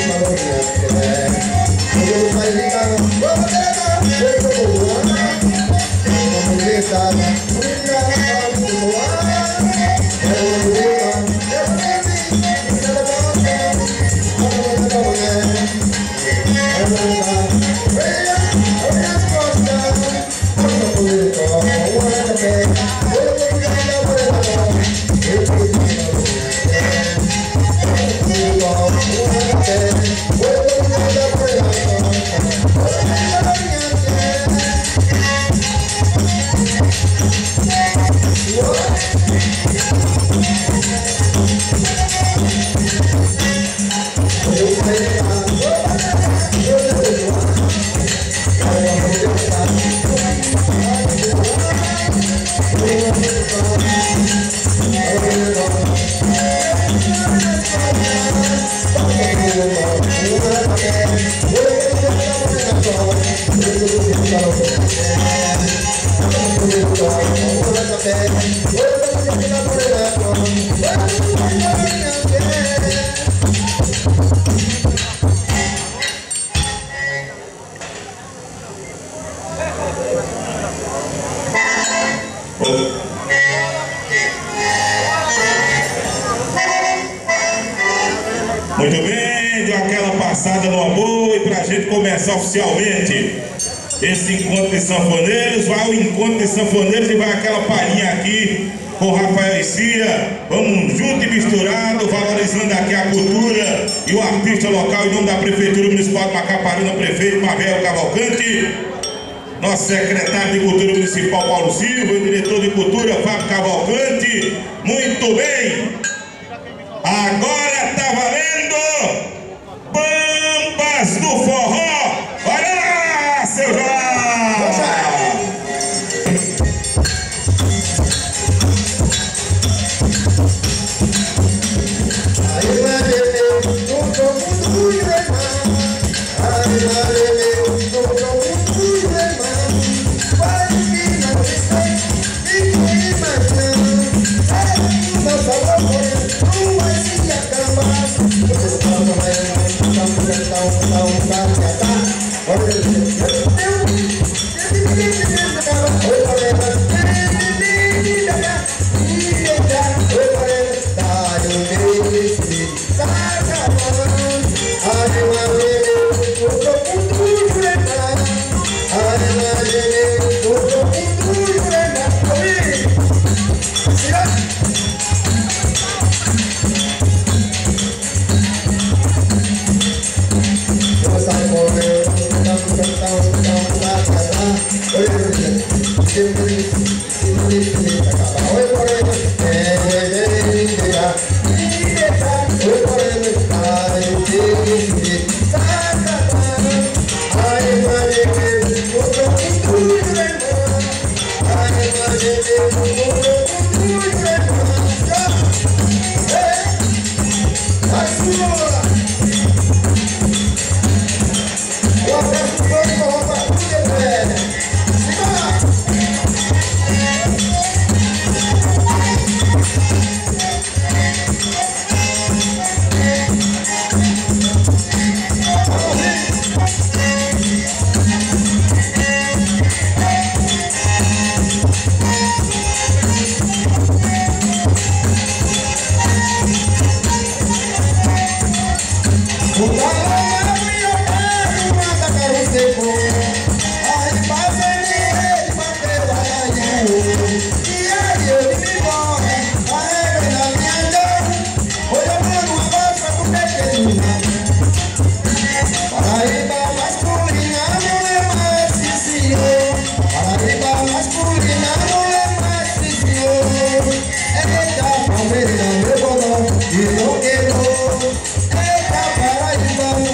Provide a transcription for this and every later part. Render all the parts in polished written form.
Muito bem, deu aquela passada no amor e pra gente começar oficialmente esse encontro de sanfoneiros. Vai o encontro de sanfoneiros e vai aquela palhinha aqui com o Rafael Cia. Vamos junto e misturado, valorizando aqui a cultura e o artista local em nome da Prefeitura Municipal de Macaparana, prefeito Pavel Cavalcante, nosso secretário de Cultura Municipal Paulo Silva, o diretor de Cultura Fábio Cavalcante. Muito bem, agora tá valendo Bambas do Forró. Olha lá, seu João! Eita, Paraíba,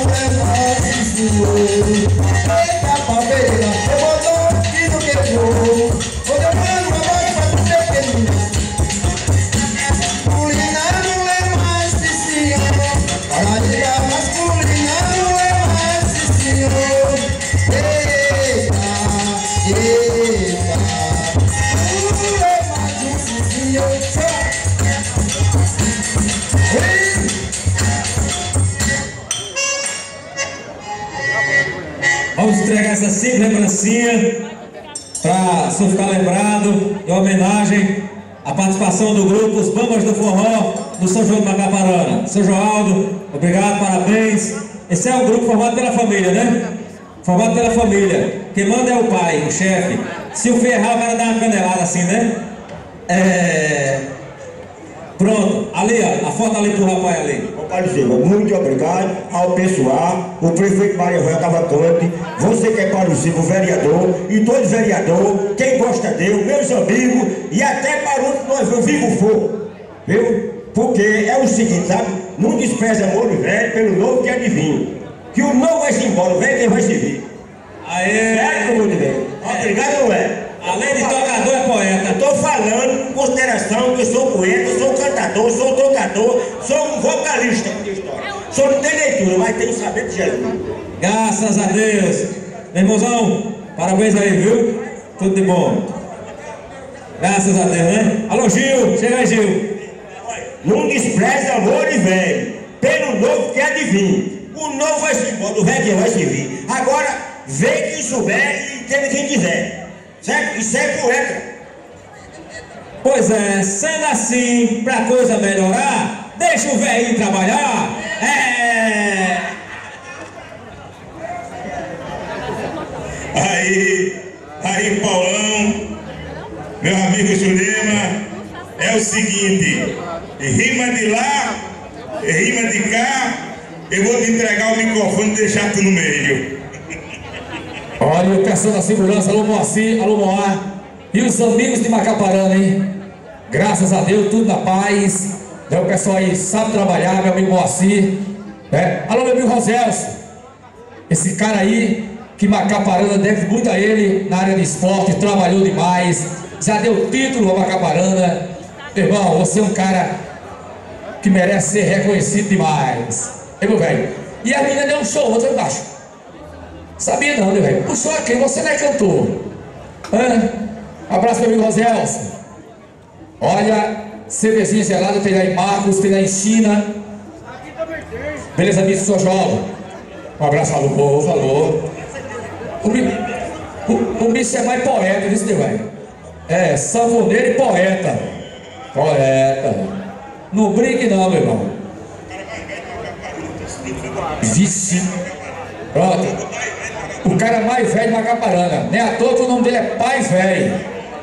Vamos entregar essa simples lembrancinha para o senhor ficar lembrado, em homenagem à participação do grupo Os Bambas do Forró do São João de Macaparana. Seu Joaldo, obrigado, parabéns. Esse é um grupo formado pela família, né? Formado pela família. Quem manda é o pai, o chefe. Se o filho errar, o cara dá uma canelada assim, né? Pronto, ali ó, a foto ali pro rapaz ali. Muito obrigado ao pessoal, o prefeito Maria Joia Cavalcante, você que é parecido, o vereador, e todo vereador, quem gosta dele, meus amigos, e até para onde nós vivos for, viu? Porque é o seguinte, sabe? Não despreza amor velho pelo novo que é divino. Que o novo vai se embora, o velho quem vai se vir. Aê! Certo, meu velho? Obrigado, velho. Além de tocador, é poeta. Eu estou falando em consideração que eu sou poeta, sou cantador, sou tocador, sou um vocalista de história. Só não tem leitura, mas tenho saber de Jesus. Graças a Deus. Meu irmãozão, parabéns aí, viu? Tudo de bom. Graças a Deus, né? Alô, Gil, chega aí, Gil. Não despreze amor e velho, pelo novo que é divino. O novo vai se embora, o velho vai se vir. Agora, vê quem souber e entenda quem quiser. Certo? Isso é poeta. Pois é, sendo assim, pra coisa melhorar, deixa o velhinho trabalhar. Aí, Paulão, meu amigo Jurema, é o seguinte, rima de lá, rima de cá, eu vou te entregar o microfone e deixar tu no meio. Olha, o pessoal da segurança, alô Moacir, alô Moá, e os amigos de Macaparana, hein? Graças a Deus, tudo na paz. O pessoal aí sabe trabalhar, meu amigo Moacir, né? Alô, meu amigo Roselso, esse cara aí, que Macaparana deve muito a ele na área de esporte, trabalhou demais, já deu título a Macaparana. Irmão, você é um cara que merece ser reconhecido demais. Ei, meu velho, e a menina deu um show ontem lá embaixo. Sabia não, né, velho? Puxou aqui, você não é cantor. Abraço, meu amigo Roselso. Olha, cervejinha gelada tem lá em Marcos, tem lá em China. Beleza, amigo, sou jovem. Um abraço, alô, povo, alô. O bicho é mais poeta, viu, velho? É, sanfoneiro e poeta. Poeta. Não brinque não, meu irmão. Vixe. Pronto. O cara mais velho de Macaparana. Nem à toa que o nome dele é Pai Velho.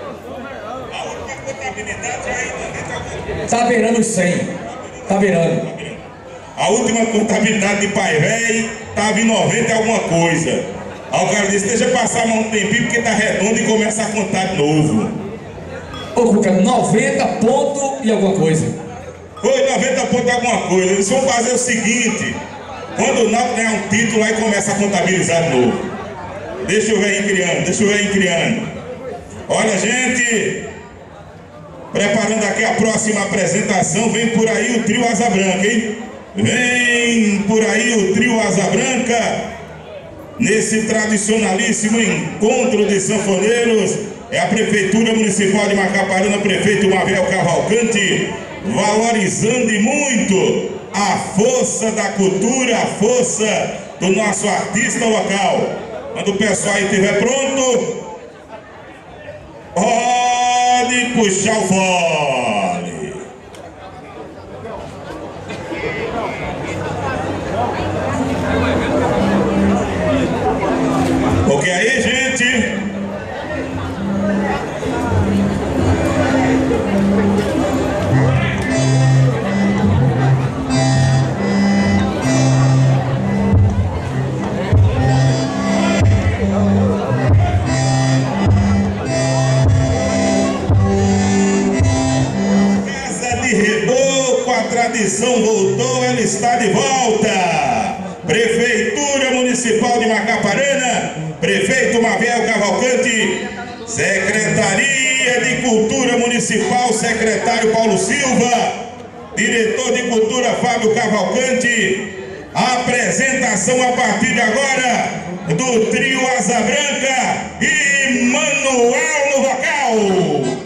Tá beirando os 100. Tá beirando. A última contabilidade de Pai Velho estava em 90 alguma coisa. Aí o cara disse, deixa passar mais um tempinho porque tá redondo e começa a contar de novo. Ô, Cuca, 90 ponto e alguma coisa. Foi 90 ponto alguma coisa. Eles vão fazer o seguinte. Quando o Náutico ganhar um título, aí começa a contabilizar de novo. Deixa o velho criando, deixa o velho criando. Olha, gente, preparando aqui a próxima apresentação, vem por aí o trio Asa Branca, hein? Vem por aí o trio Asa Branca, nesse tradicionalíssimo encontro de sanfoneiros. É a Prefeitura Municipal de Macaparana, prefeito Mavel Cavalcante, valorizando e muito a força da cultura, a força do nosso artista local. Quando o pessoal aí estiver pronto, pode puxar o fole. Ok aí, gente? A tradição voltou, ela está de volta. Prefeitura Municipal de Macaparana, prefeito Mavel Cavalcante, Secretaria de Cultura Municipal, secretário Paulo Silva, diretor de Cultura Fábio Cavalcante. A apresentação a partir de agora do trio Asa Branca e Manuel no vocal.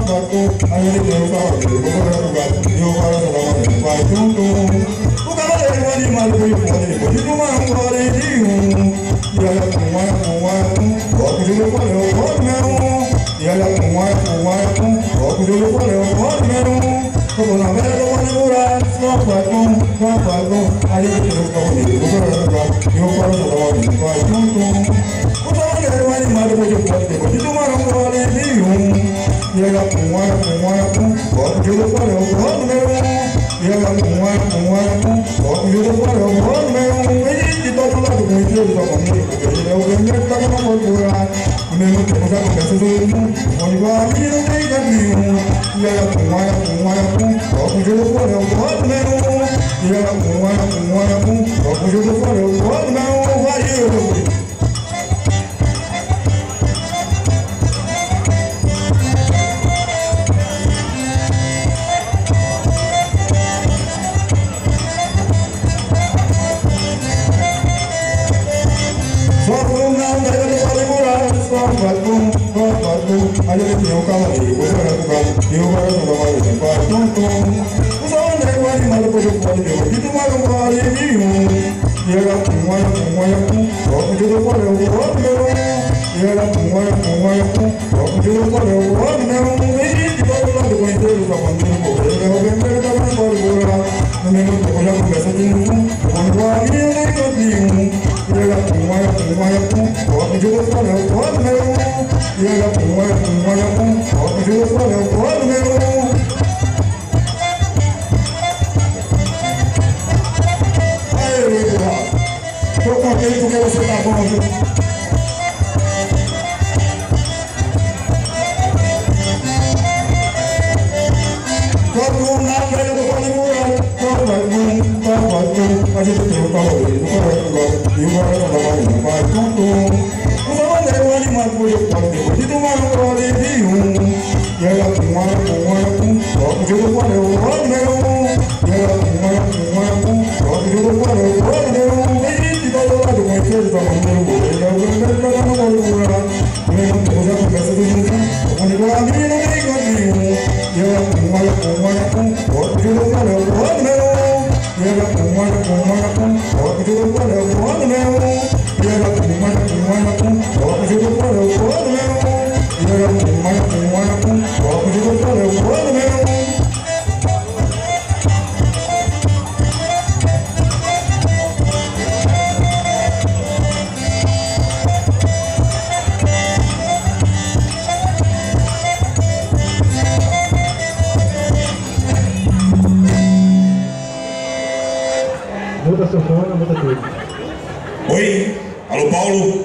Oi, alô Paulo.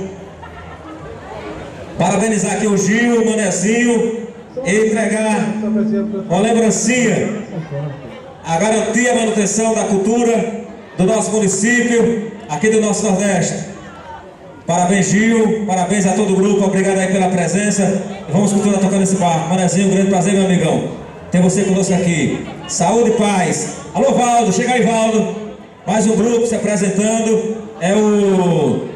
Parabenizar aqui o Gil, o Manezinho, e entregar uma lembrancinha, a garantia e a manutenção da cultura do nosso município, aqui do nosso Nordeste. Parabéns, Gil, parabéns a todo o grupo, obrigado aí pela presença. Vamos continuar tocando esse bar. Manezinho, um grande prazer, meu amigão, ter você conosco aqui. Saúde e paz. Alô, Valdo, chega aí, Valdo. Mais um grupo se apresentando, é o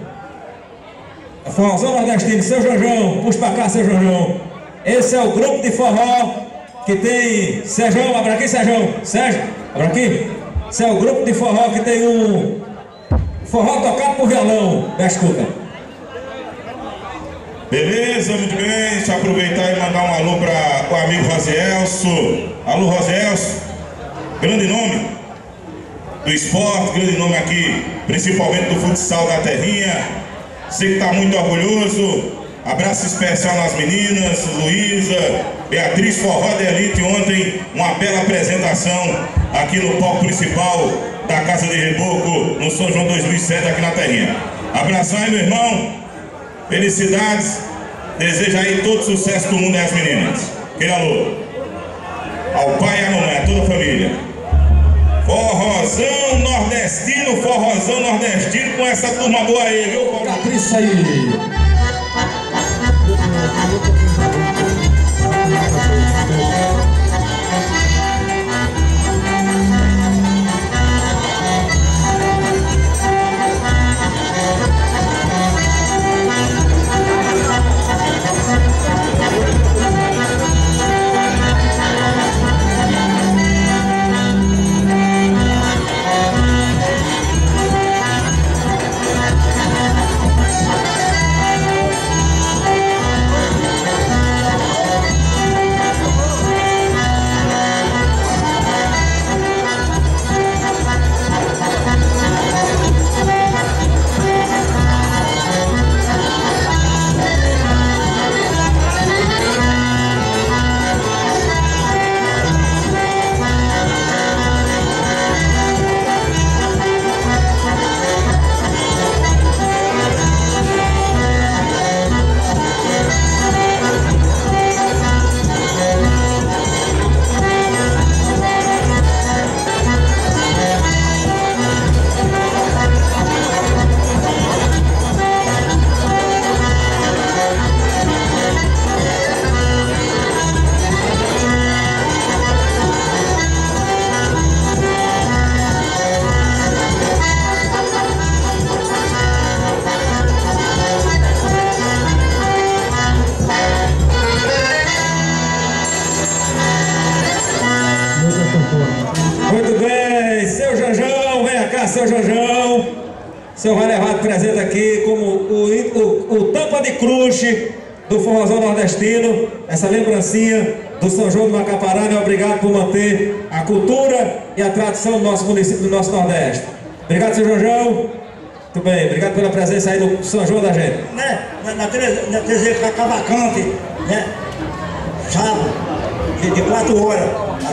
Forrozão Nordestino, seu Jorjão, puxa pra cá, seu Jorjão. Esse é o grupo de forró que tem Sérgio, abra aqui, Sérgio, Sérgio, abra aqui. Esse é o grupo de forró que tem um forró tocado por violão, da escuta. Beleza, muito bem, deixa eu aproveitar e mandar um alô para o amigo Rosielso. Alô, Rosielso, grande nome do esporte, grande nome aqui, principalmente do futsal da terrinha. Você que está muito orgulhoso. Abraço especial nas meninas, Luísa, Beatriz Forró de Elite. Ontem uma bela apresentação aqui no palco principal da Casa de Reboco, no São João 2007 aqui na terrinha. Abração aí, meu irmão, felicidades, desejo aí todo sucesso do mundo das meninas. Aquele alô ao pai e à mamãe, a toda a família. Forrozão nordestino com essa turma boa aí, viu, Paulo? Capricha aí. abraço, seu Joãozão. O senhor vai levar de presente aqui como o tampa de cruche do forrozão nordestino, essa lembrancinha do São João do Macaparana. Obrigado por manter a cultura e a tradição do nosso município, do nosso Nordeste. Obrigado, seu Joãozão. Muito bem, obrigado pela presença aí do São João da gente. Na TV Cavalcante, né? Sábado, de 4 horas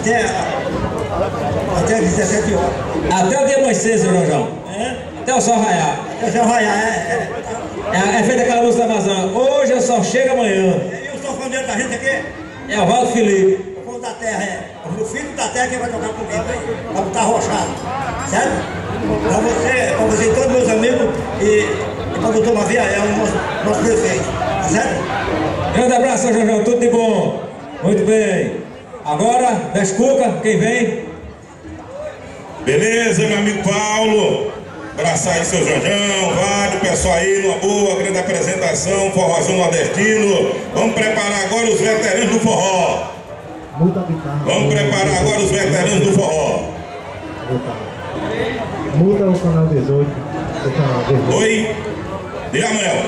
até 17 horas. Até o dia amanhecer, seu Joãozão. Até o sol raiar. Até o sol raiar, É feita aquela música da Amazônia. Hoje eu só chego amanhã. E o sanfoneiro da gente aqui? É o Valdo Felipe. O povo da terra, o filho da terra que vai tocar comigo, vai botar rochado, certo? Pra você e todos meus amigos e pra doutor Mavia, é o nosso prefeito, tá certo? Grande abraço, seu Joãozão, tudo de bom. Muito bem. Agora, das cuca, quem vem? Beleza, meu amigo Paulo. Abraçar aí seu Joãozão, Vádio, pessoal aí, numa boa, grande apresentação, forrozão nordestino. Vamos preparar agora os veteranos do forró. Vamos preparar agora os veteranos do forró. Muda o canal 18. O canal 18. Oi? Diga, Manuel.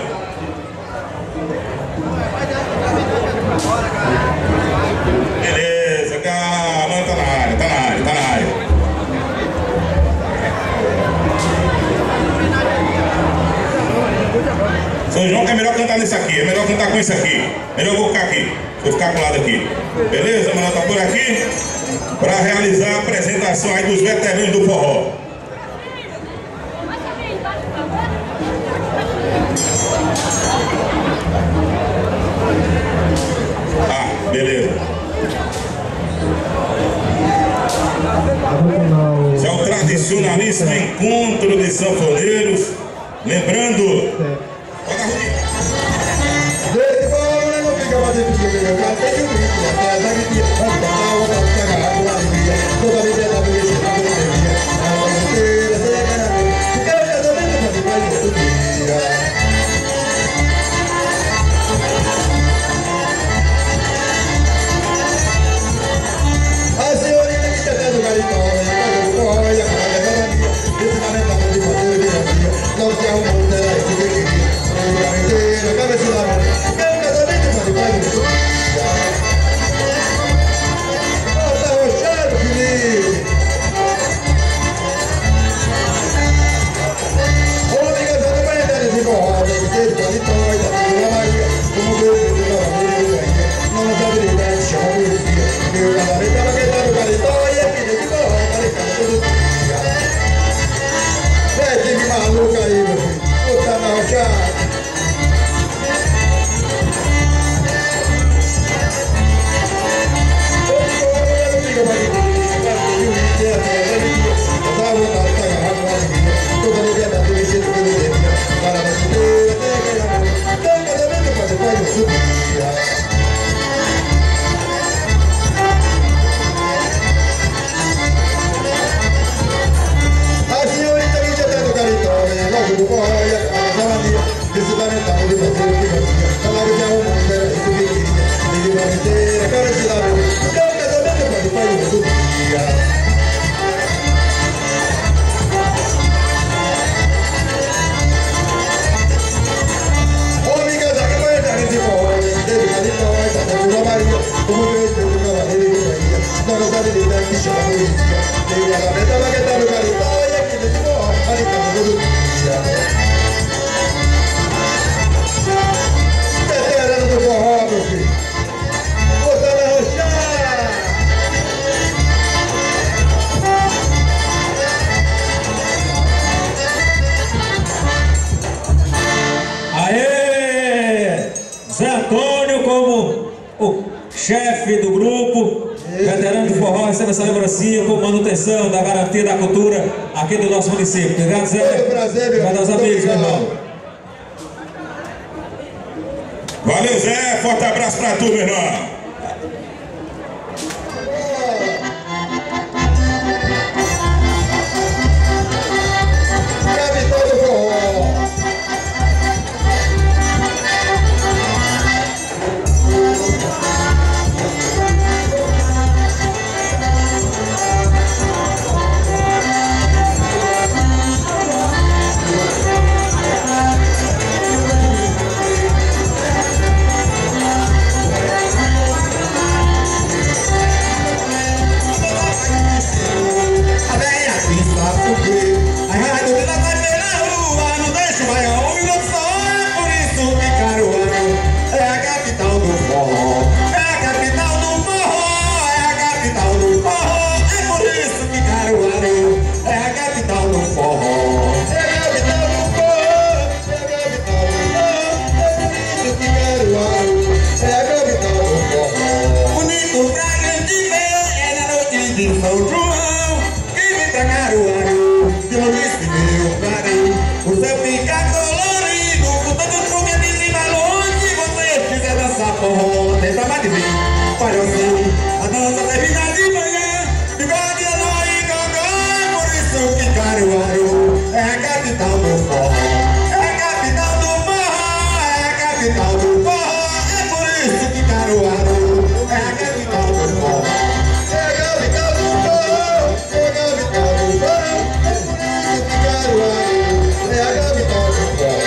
Beleza, calma, tá na área, tá na área, tá na área. São João que é melhor cantar nesse aqui, é melhor cantar com esse aqui. Melhor eu vou ficar aqui, vou ficar com o lado aqui. Beleza, Manuel tá por aqui para realizar a apresentação aí dos veteranos do forró. Ah, beleza. Esse é o tradicionalíssimo encontro de sanfoneiros. Lembrando, chefe do grupo, veterano de forró, recebe essa lembrancinha com manutenção da garantia da cultura aqui do nosso município. Obrigado, Zé. Obrigado aos amigos, meu irmão. Valeu, Zé. Forte abraço pra tu, meu irmão. palhocinho. A dança termina de manhã, bigode é nó e gogó. Por isso que Caruaru é a capital do forró. É a capital do forró, é a capital do forró. É por isso que Caruaru é a capital do forró. É a capital do forró, é a capital do forró. É por isso que Caruaru é a capital do forró.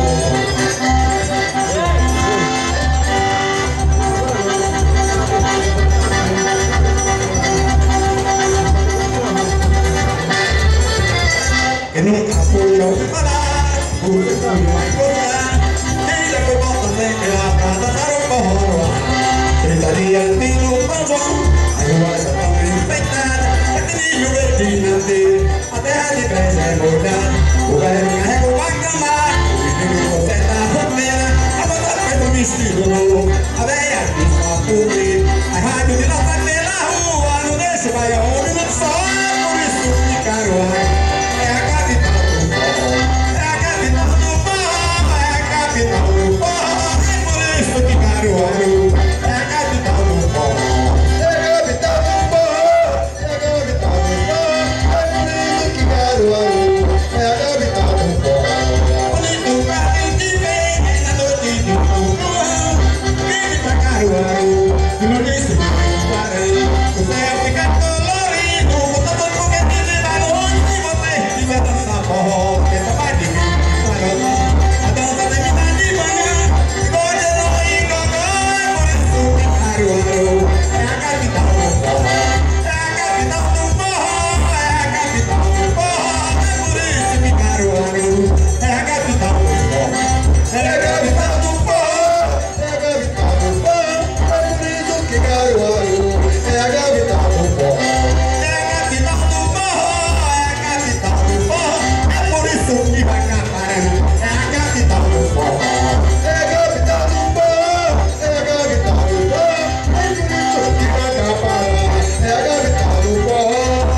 Que nunca fui ao falar, porque fui mais gozar. Quem já foi bom também que lá pra dançar o forró no ar. 30 dias no São João, a rua já tão enfeitada. É que nem o verde nascer, a terra de pés é molhada. O velho carrega o bacamar, o menino conserta a roupena. A moça faz um vestido novo, a velha diz a cobrir. A rádio de nossa pela rua, não deixa o baião um minuto só. Por isso que Caruaru é a capital do forró. É a capital do forró, é a capital do forró. É por isso que Caruaru é a capital do forró. É a capital do forró, é a capital do forró. É por isso que Caruaru é a capital do forró. Bonito pra quem te vê na noite de São João. Vem pra Caruaru, que não disse que vai parando. O céu fica colorido, bota todo foguete de balões. Se você estiver dançando forró, porque tá mais de mim. A dança termina de manhã, bigode nó e gogó. É por isso que Caruaru é a capital do forró. É a capital do forró, é a capital do forró. É por isso que Caruaru é a capital do forró. É a capital do forró, é a capital do forró. É por isso que Caruaru é a capital do forró. É a capital do forró, é a capital do forró. É por isso que Macaparana é a capital do forró. É a capital do forró, é a capital do forró. É por isso que Macaparana é a capital do forró.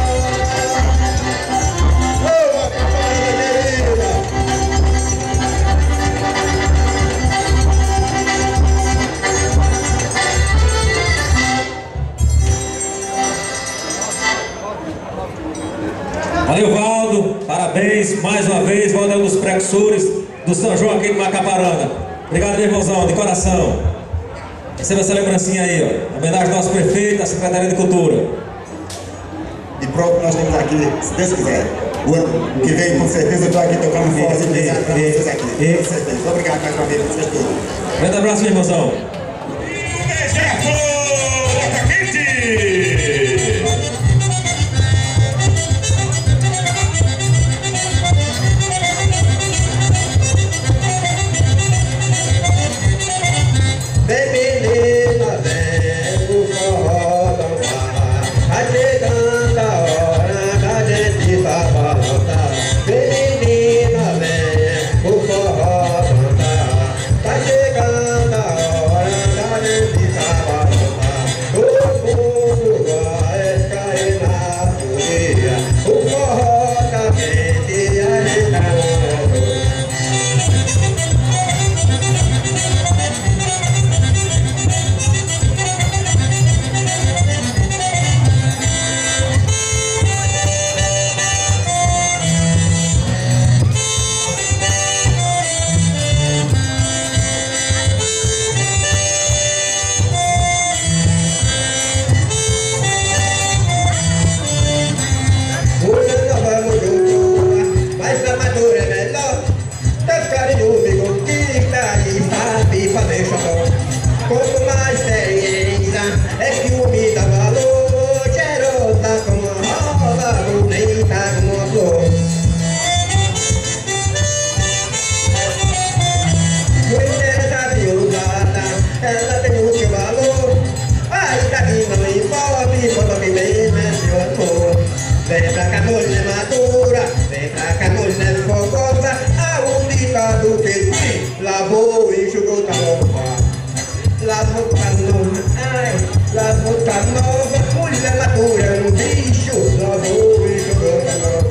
Ô, Macaparana querida! Valeu, Valdo, parabéns mais uma vez. Valdo é um dos precursores do São João aqui de Macaparana. Obrigado, meu irmãozão, de coração. Receba essa lembrancinha aí, ó. Em homenagem ao nosso prefeito, à Secretaria de Cultura. E pronto, nós temos aqui, se Deus quiser, o ano que vem, com certeza, eu estou aqui tocando forró e pesado para vocês aqui. Com certeza. Obrigado mais uma vez por vocês todos. Grande abraço, meu irmãozão. Beija-flor, Boca Quente! Vem menina, vem o forró dançar. Tá chegando a hora da gente balançar. Vem menina, vem o forró dançar. Tá chegando a hora da gente balançar. Todo mundo vai cair na folia. O forró da gente agitando. Quanto mais experiência é que o me dá valor, cheirosa como a rosa, bonita como a flor. Mulher usada, ela tem muito valor. Aí daqui não envolve, quando alguém vem, mexe o amor. Vem pra cá, mulher madura, vem pra cá, mulher fogosa. Aonde tá do que tem, lavou e enxugou a roupa. Lavou tá nova, ai, lavou tá nova. Mulher madura no bicho, lavou e enxugou a roupa.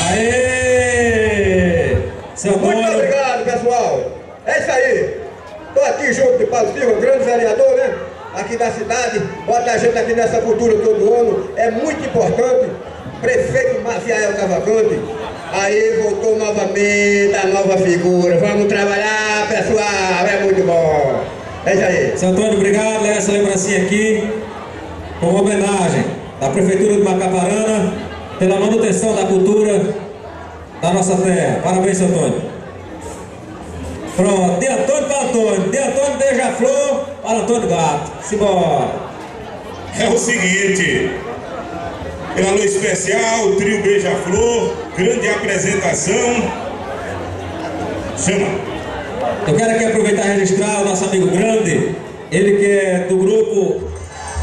Aê! Seu Muito Antônio. obrigado, pessoal. É isso aí. Estou aqui junto de Paulo Silva, um grande vereador, né? Aqui da cidade. Bota a gente aqui nessa cultura todo ano. É muito importante. Prefeito Maciel Cavalcante. Aí voltou novamente a nova figura. Vamos trabalhar, pessoal. É muito bom. É isso aí. Seu Antônio, obrigado. Leva essa lembrancinha aqui como homenagem da Prefeitura de Macaparana pela manutenção da cultura da nossa terra. Parabéns, seu Antônio. Pronto, de Antônio para Antônio. De Antônio Beija-Flor para Antônio Gato. Simbora. É o seguinte, pela lua especial, o trio Beija-Flor, grande apresentação. Chama. Eu quero aqui aproveitar e registrar o nosso amigo grande, ele que é do grupo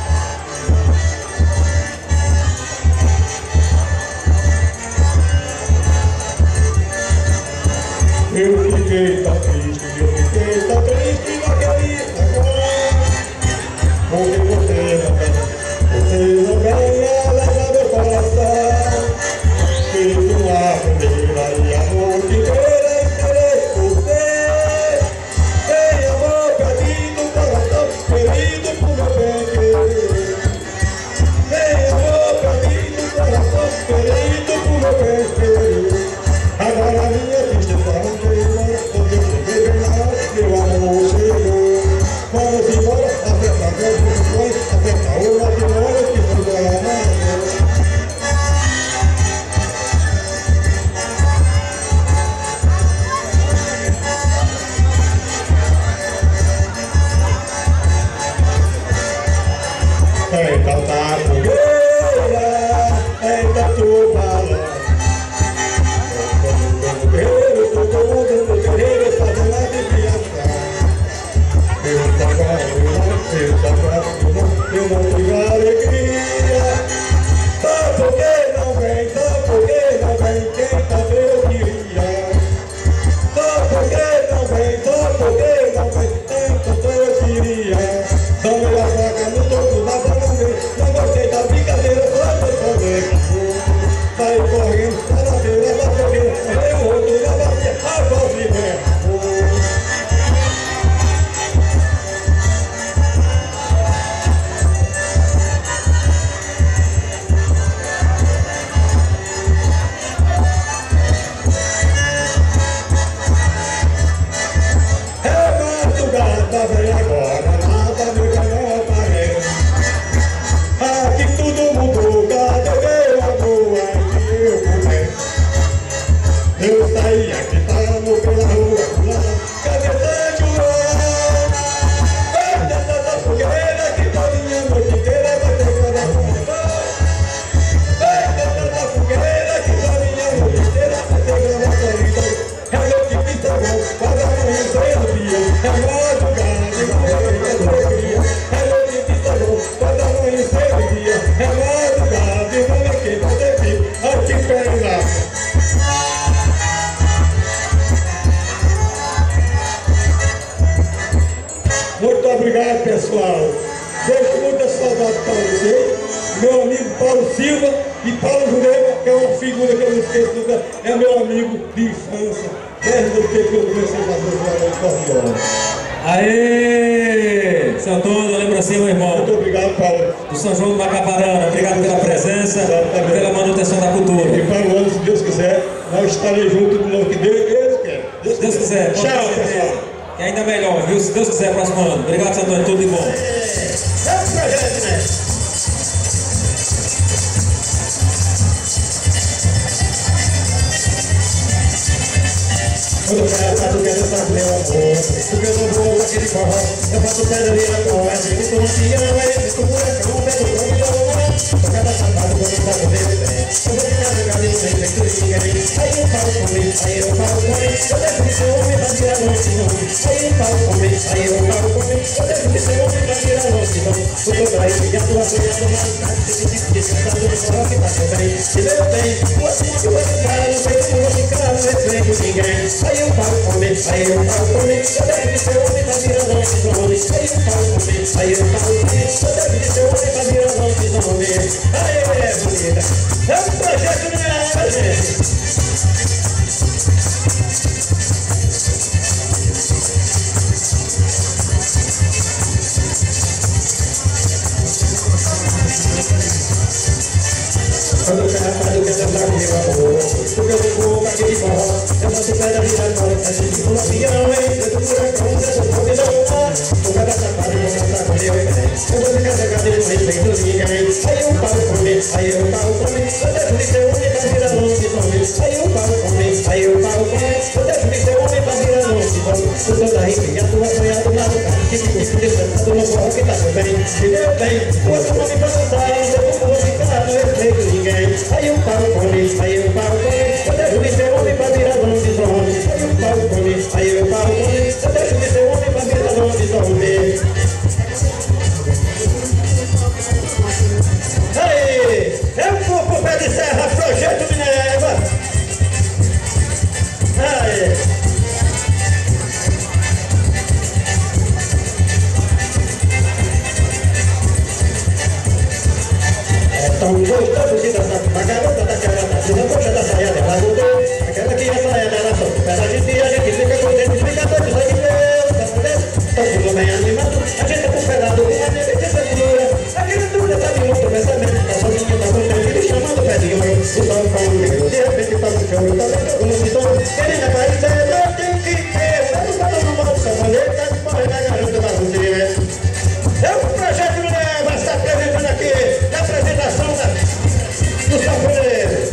Eu fiquei tão triste naquele agora. Porque você não ganha, leva meu coração. Fiz uma primeira e a noite inteira esperei você. Tem amor perdido, coração ferido por meu bem querer. Tem amor perdido, coração ferido por meu bem querer. Agora a minha tristeza não tem embora, porque eu cheguei bem na hora, meu amor chegou. Vamos embora, aperta as emoções, aperta a uma de hora que tudo é amanhã. Em tanta fogueira, em tanto balão. Todo mundo no terreiro fazendo a desviação. Eu não tive alegria. Só porque não vem, quem tanto eu queria. Só porque não vem, quem tanto eu queria. Só me afoga no topo da banana. Não gostei da brincadeira, só tô somente. Saí correndo, tá na beira da fogueira. Eu outro na bacia, a voz me vem. Vem agora, nada meu canal aparece. Aqui tudo mudou, cadê meu amor? Aqui eu começo. Eu saí aqui, tamo pela rua, pulando, cabeçando o ar. Vem dessa fogueira que todinha noite inteira vai ter gravação. Vem dessa fogueira que todinha noite inteira vai ter gravação. É eu que fiz bom, para amanhecer no dia. É madrugada. Muito obrigado, pessoal. Deixo muita saudade para vocês. Meu amigo Paulo Silva e Paulo Jurema, que é uma figura que eu não esqueço nunca, é meu amigo de infância, desde o tempo que eu comecei a fazer o acordeão. Aê! Seu Antônio, lembrancinha, meu irmão. Muito obrigado, Paulo. Do São João do Macaparana, obrigado pela presença e pela manutenção da cultura. E para o ano, se Deus quiser, nós estaremos juntos de novo, que Deus quer. Se Deus quiser. Tchau, pessoal. E ainda melhor, viu? Se Deus quiser, próximo ano. Obrigado, Seu Antônio, tudo de bom. É um projeto, né? Quando o cara tá tocando essa meu amor, porque eu não vou aquele forró, eu faço pedra ali na coragem, me tomo piano, aí me tomo furacão, pego o nome da hora, tocada safado quando tá com ele bem, eu vou ficar jogado e não tem jeito de ninguém, aí eu falo comigo, aí eu falo comigo, eu devo de ser homem pra tirar noite não, aí eu falo comigo, aí eu falo comigo, eu devo de ser homem pra tirar noite não, o teu pai, e a tua filha do mais tarde, se diz que tá no forró que tá tão bem, se meu bem, o assim que eu vou ficar, não sei como vou ficar, não sei com ninguém, aí eu falo comigo, aí eu falo comigo, eu devo de ser homem pra tirar noite não, aí eu falo comigo, aí eu falo comigo, eu devo de ser homem pra tirar noite não, aí é bonita, é um projeto, né? Quando o cara faz o que dançar comigo amor, porque eu vou pra aquele forró, eu faço pedra de avião, a gente pula avião, hein? Eu tô furacão, eu sou fogo e não ar. O cara safado, eu vou cantar com meu bem. Eu vou ficar jogado no respeito de ninguém. Aí eu paro com mim, aí eu paro com mim. Eu deixo de ser homem pra virar longe com mim. Aí eu paro com mim, aí eu paro com mim. Eu deixo de ser homem pra virar longe com mim. Eu tô da arrepiado, apanhado lá do carro. Que fico descansado no forró que tá meu bem. E meu bem, o outro nome pra dançar, eu vou ficar no respeito de ninguém. Aí eu paro com mim, aí eu paro com mim. Eu deixo de ser homem pra virar longe com mim. Aí eu paro com mim, aí eu paro com mim. Eu deixo de ser homem pra virar longe com mim. Aí, é um pouco pé de serra, projeto Minerva. Aí. É tão gostoso de dançar com a garota daquela se não gosta da saia dela, voltou. Aquela que a saia dela só pela de dia, a gente fica contente, fica doido, sangue meu, tá podendo? Todo mundo bem animado, a gente tá com pelado, com a neve de segura. A criatura tá de muito pensamento, tá sozinha, tá contente, me chamando pé de ouro. O sol tá no meio, de repente tá no chão, tá vendo algum sintomas, querendo aparecer, não tem o que ter. Eu tô no modo sanfoneiro, tá de morrer na garota da você. É o projeto Minerva, está apresentando aqui na apresentação do sanfoneiro.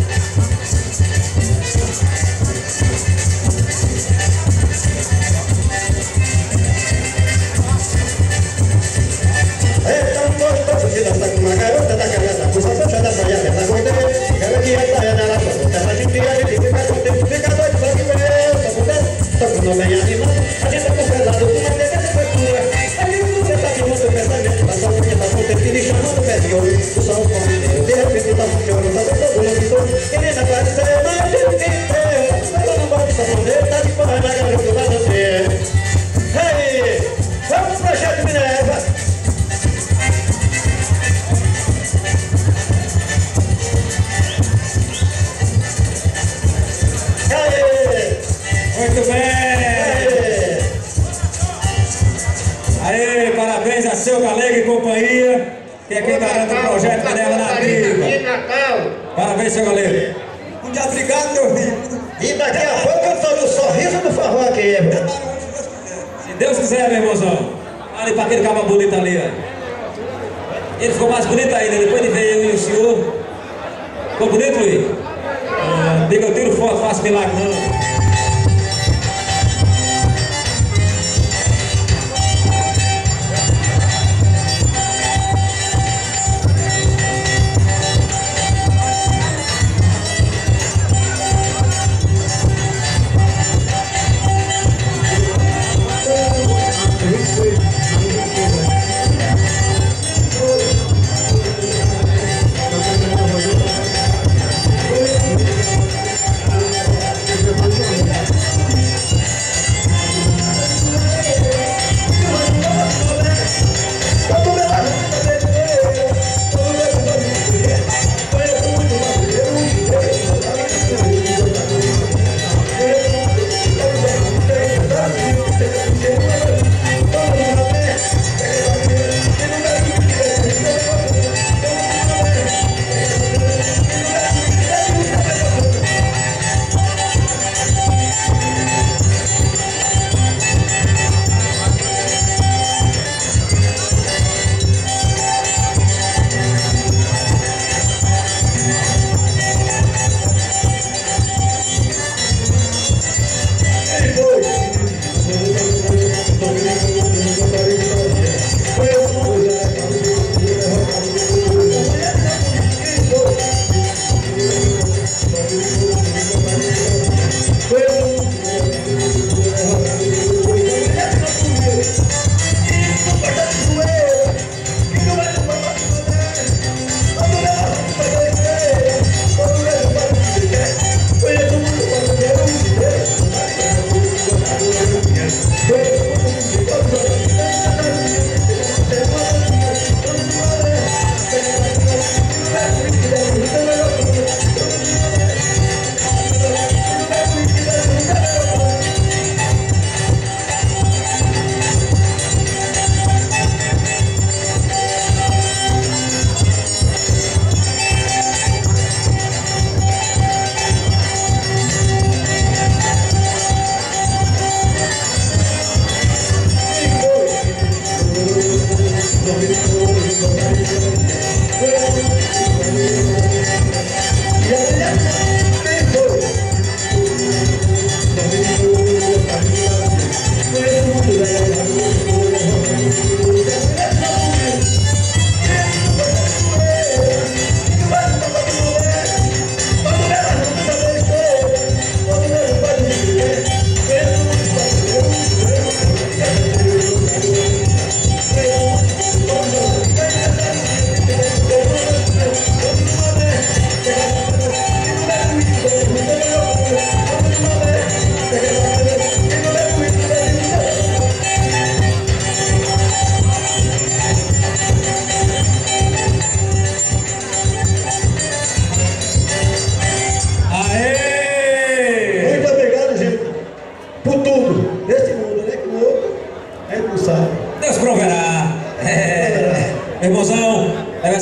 É tão gostoso de dançar com uma garota da caneta, com a pancha da saia dela, gordei. Aquela que a saia dela só ela de dia, a gente fica contente, fica doido, só que meu, tá podendo? Tô com o bem animado, a gente tá com pesado, com uma TV de feitura. Você tá de muito pensamento, mas só porque tá contente, me chamando pé de ouro. O sol come, de repente tá no chão, tá vendo todo mundo que tô querendo aparecer, mas tem que ter. Ela não pode sanfoneiro, tá de porra na garota da você. Aí, vamos pro projeto Minerva. Muito bem! Aê, parabéns a seu Galego e companhia, que é quem garante o projeto Minerva na Ativa. Parabéns, seu Galego. Muito obrigado, meu filho. E daqui a pouco eu tô no sorriso do forró aqui. Se Deus quiser, meu irmãozão. Ali para aquele cabo bonito ali, ó. Ele ficou mais bonito ainda, depois de ver eu e o senhor. Ficou bonito, Luiz? Diga, eu tiro foto, faço milagre não.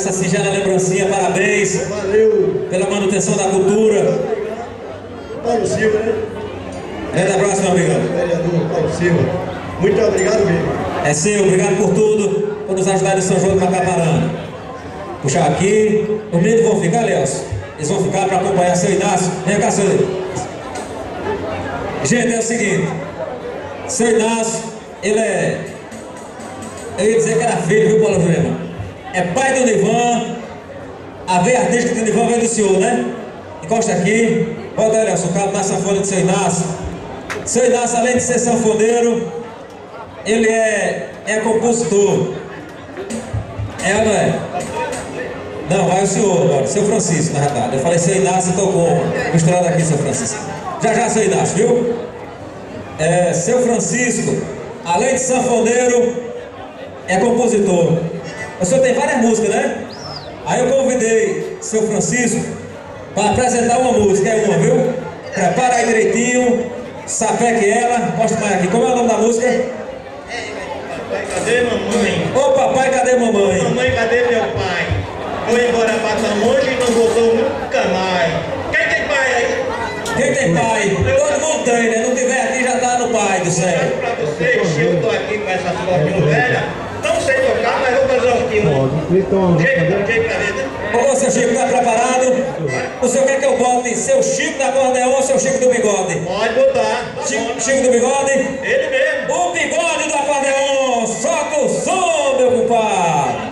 essa singela lembrancinha, parabéns. Valeu. Pela manutenção da cultura. Paulo Silva, né? Grande abraço, meu amigo. Vereador Paulo Silva. Muito obrigado mesmo. É seu, obrigado por tudo, por nos ajudar em São João de Macaparana. Puxar aqui. Os meninos vão ficar, Léo? Eles vão ficar para acompanhar seu Inácio. Vem cá, seu. Gente, é o seguinte. Seu Inácio, ele é... Eu ia dizer que era filho, viu, Paulo Jurema? É pai do Nivan. A veia artística do Nivan vem do senhor, né? Encosta aqui. Bota aí, Léo, o cabo na sanfona do seu Inácio. Seu Inácio, além de ser sanfoneiro, ele é compositor. É ou não é? Não, vai o senhor agora, seu Francisco, na verdade. Eu falei, seu Inácio, tocou misturado aqui, seu Francisco. Já, seu Inácio, viu? Seu Francisco, além de sanfoneiro, é compositor. O senhor tem várias músicas, né? Aí eu convidei seu Francisco para apresentar uma música, é uma, viu? Prepara aí direitinho, sapeque ela, mostra mais aqui. Como é o nome da música? Papai, cadê mamãe? Ô papai, cadê mamãe? Mamãe, cadê meu pai? Foi embora pra tão longe e não voltou nunca mais. Quem tem pai aí? Quem tem pai? Todo mundo tem, né? Não tiver aqui já tá no pai do céu. Pra vocês, eu tô aqui com essa flor velha. Não sei tocar, mas vou fazer um tio. Jeito pra ver, né? Ô, seu Chico, tá preparado? O senhor quer que eu bote seu Chico da acordeão ou seu Chico do bigode? Pode botar. Chico do bigode? Ele mesmo. O bigode do acordeão! Solta o som, meu compadre!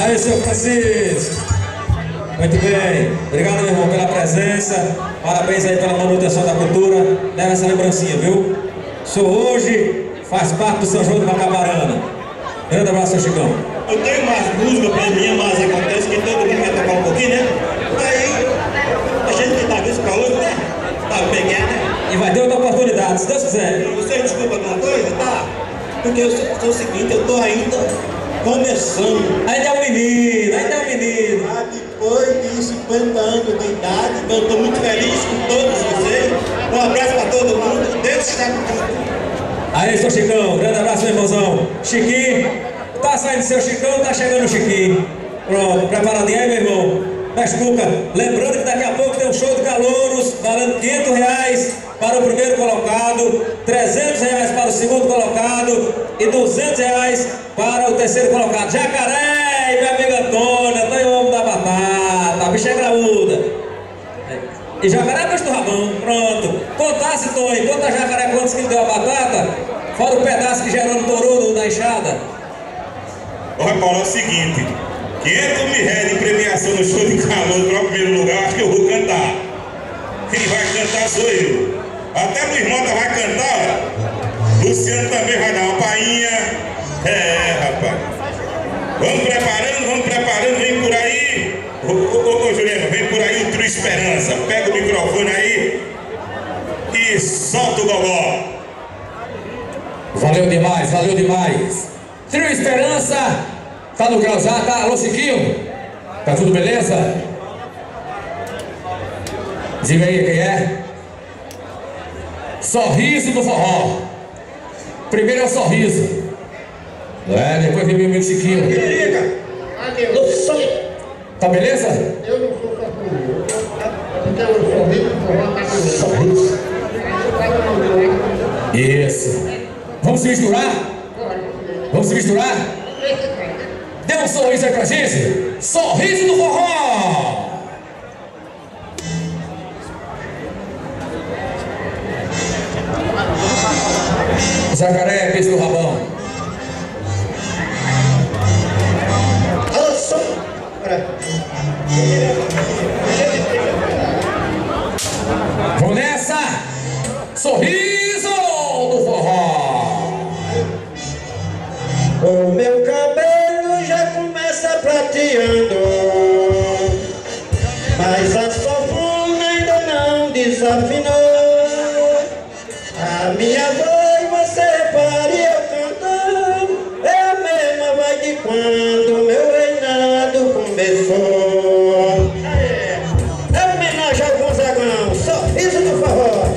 Aí, seu Francisco. Muito bem. Obrigado, meu irmão, pela presença. Parabéns aí pela manutenção da cultura. Leva essa lembrancinha, viu? O senhor hoje faz parte do São João de Macaparana. Grande abraço, seu Chicão. Eu tenho umas músicas pra mim, mas acontece que todo mundo quer tocar um pouquinho, né? Aí, a gente que tá vendo pra outro, né? Tá pegando, né? E vai ter outra oportunidade, se Deus quiser. Você desculpa alguma coisa? Tá? Porque eu sou o seguinte, eu tô ainda começando. Ainda é um menino, ainda é um menino. Depois de 50 anos de idade, eu estou muito feliz com todos vocês. Um abraço para todo mundo. Deus está comigo. Aí, seu Chicão, grande abraço, meu irmãozão. Chiquinho, tá saindo seu Chicão, tá chegando o Chiquinho. Pronto, preparadinho aí, meu irmão. Mas, Cuca, lembrando que daqui a pouco tem um show de calouros, valendo R$500 para o primeiro colocado, R$300 para o segundo colocado e R$200 para o terceiro colocado. Jacaré e minha amiga Antônia, tá aí o homem da batata, a bicha é graúda. E jacaré é do rabão, pronto. Contasse, Tony, conta jacaré quantos que deu a batata, fora o pedaço que gerou no touro da enxada. Olha, Paulo, é o seguinte, 500 mil de premiação no show de calor para o primeiro lugar, acho que eu vou cantar. Quem vai cantar sou eu. Até Luiz Mota vai cantar, Luciano também vai dar uma painha. Rapaz. Vamos preparando, vem por aí. Ô Juliano, vem por aí o Trio Esperança. Pega o microfone aí e solta o gogó. Valeu demais, valeu demais. Trio Esperança, tá no grau já, tá? Alô, Chiquinho? Tá tudo beleza? Diga aí quem é. Sorriso do Forró. Primeiro é o sorriso. Depois vem meu amigo Chiquinho. Tá beleza? Eu não sou capoeira. Porque eu sou rico, sorriso. Isso. Vamos se misturar? Vamos se misturar? Dê um sorriso aí pra gente. Sorriso do Forró. Jacaré, peixe do rabão. Vamos nessa! Sorriso do Forró. O meu cabelo já começa prateando, mas a sanfona ainda não desafinou. A minha voz você pare eu cantando, é a mesma voz de quando meu reinado começou. É homenagem ao Gonzagão, sorriso do forró.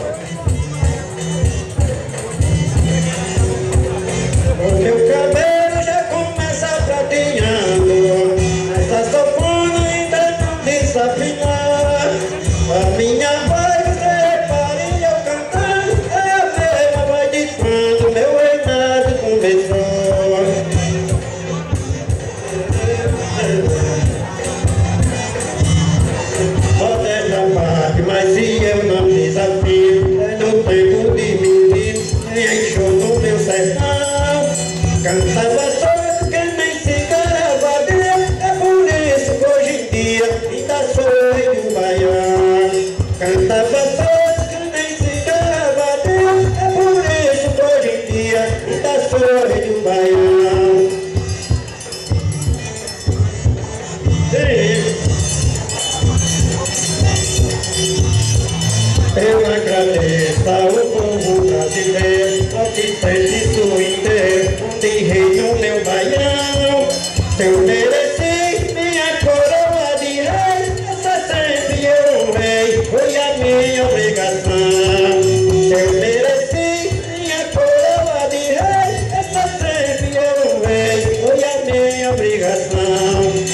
O meu cabelo já começa prateando, mas a sanfona ainda não desafinou. A minha voz você repare eu cantando, é a mesma voz de quando meu reinado começou. Modéstia à parte, mas se eu não desafio, é no tempo de menino, nem show no meu sertão. Cantava solto que nem cigarra vadia, é por isso que hoje em dia ainda sou rei do baião. Cantava solto que nem cigarra vadia, é por isso que hoje em dia ainda sou rei do baião. Eu agradeço ao povo brasileiro, ao que sente sua inteira, de rei no meu baião. Eu mereci minha coroa de rei, essa sempre eu honrei, foi a minha obrigação. Eu mereci minha coroa de rei, essa sempre eu honrei, foi a minha obrigação.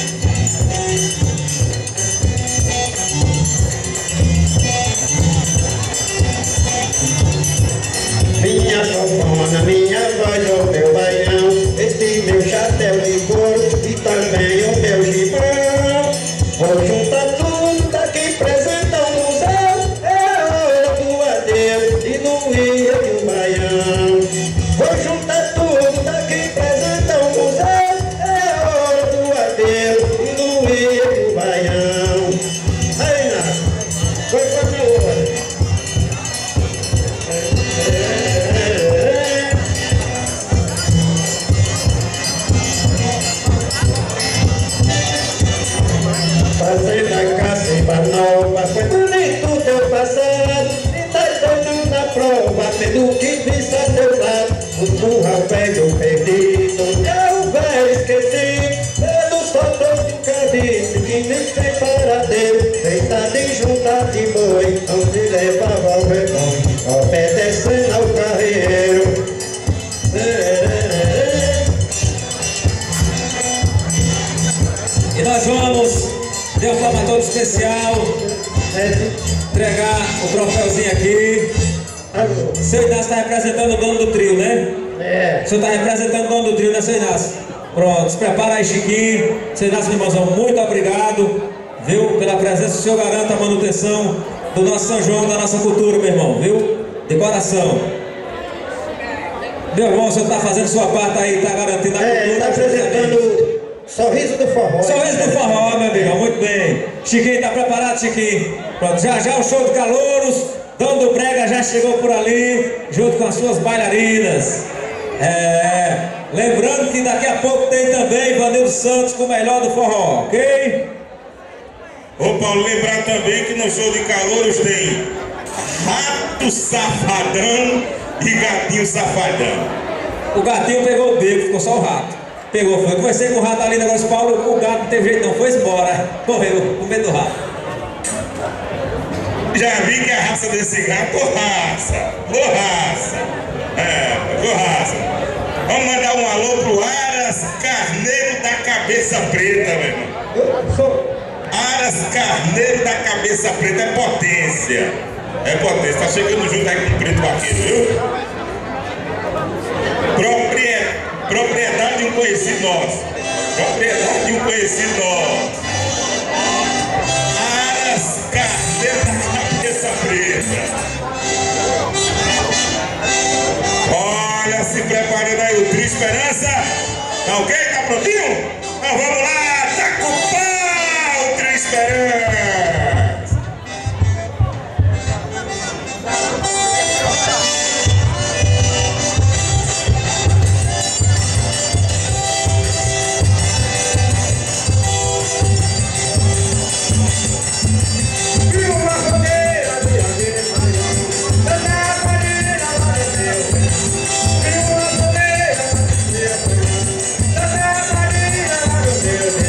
Minha sanfona, minha voz O curral velho perdido, o carro velho esquecido, é do soltão de um cadinho que nem tem paradeiro, deitado em junta de boi, onde levava o rebanho, obedecendo ao carreiro. E nós vamos ter um formatório especial, entregar o troféuzinho aqui. O seu Inácio está representando o dono do trio, né? É. O senhor está representando o dono do trio, né, seu Inácio? Pronto, se prepara aí, Chiquinho. Seu Inácio, meu irmãozão, muito obrigado, viu, pela presença. O senhor garanta a manutenção do nosso São João, da nossa cultura, meu irmão, viu? De coração. Meu irmão, o senhor está fazendo sua parte aí, está garantindo a cultura. Ele está apresentando Sorriso do Forró. Sorriso do Forró, meu amigão, muito bem. Chiquinho, tá preparado, Chiquinho? Pronto, já já o show de calouros. Dono do Brega já chegou por ali, junto com as suas bailarinas. Lembrando que daqui a pouco tem também Vanildo Santos com o melhor do forró, ok? Ô Paulo, lembrar também que no show de calouros tem Rato Safadão e Gatinho Safadão. O gatinho pegou o beco, ficou só o rato. Pegou, foi. Conversei com o rato ali, negócio Paulo, o gato não teve jeito não, foi embora. Correu, com medo do rato. Já vi que a raça desse gato, raça. Vamos mandar um alô pro Aras Carneiro da Cabeça Preta, meu irmão. Aras Carneiro da Cabeça Preta é potência. É potência, tá chegando junto aí com o Preto Vaqueiro, viu? Propriedade de um conhecido nosso. Propriedade de um conhecido nosso. Aras Carneiro da Cabeça Preta. Olha, se preparando aí o Trio Esperança. Tá ok? Tá prontinho? Então vamos lá, tá com o pau, Trio Esperança. Meu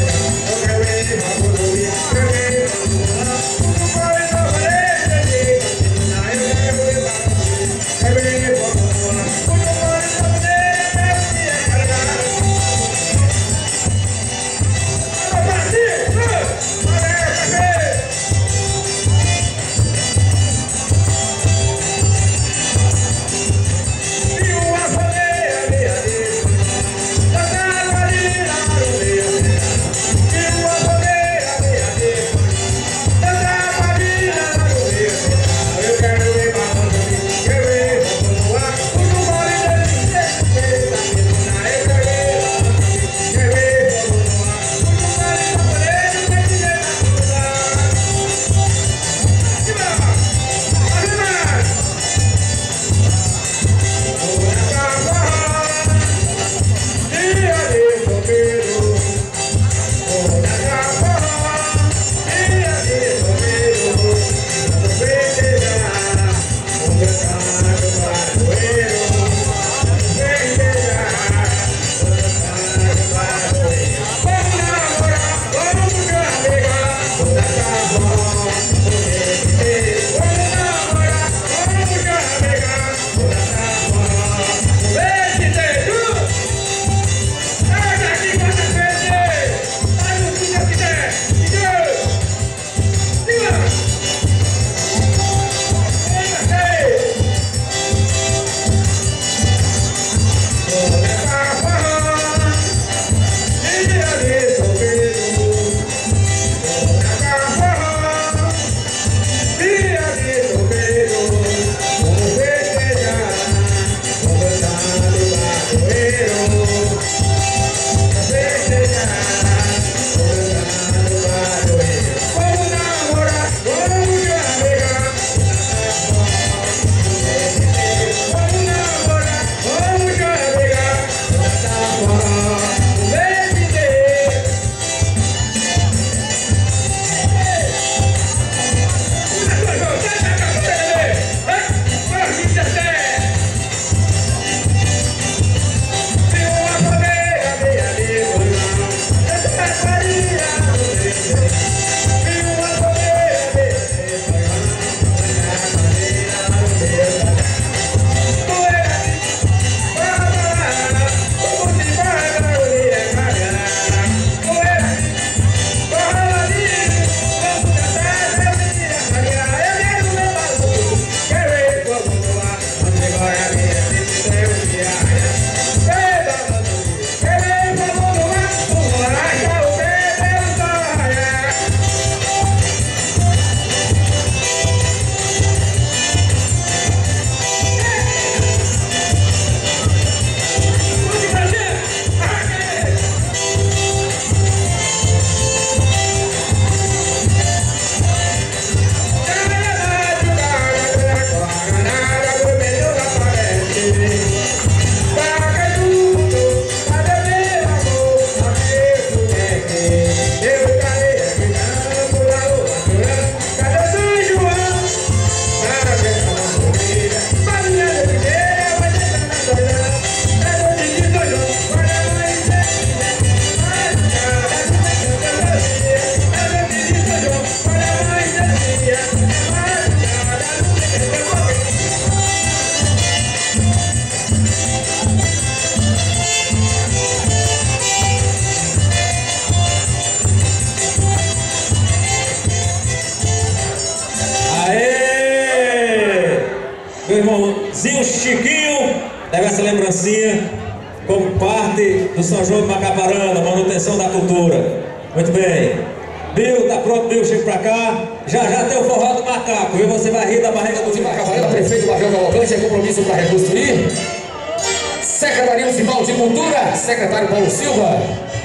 Chiquinho leva essa lembrancinha como parte do São João de Macaparana, manutenção da cultura. Muito bem. Bill, tá pronto, Bill? Chega pra cá. Já tem o forró do macaco, viu? Você vai rir da barriga do Macaparana, prefeito Mavel Cavalcante, é compromisso para reconstruir. Secretaria Municipal de Cultura, secretário Paulo Silva.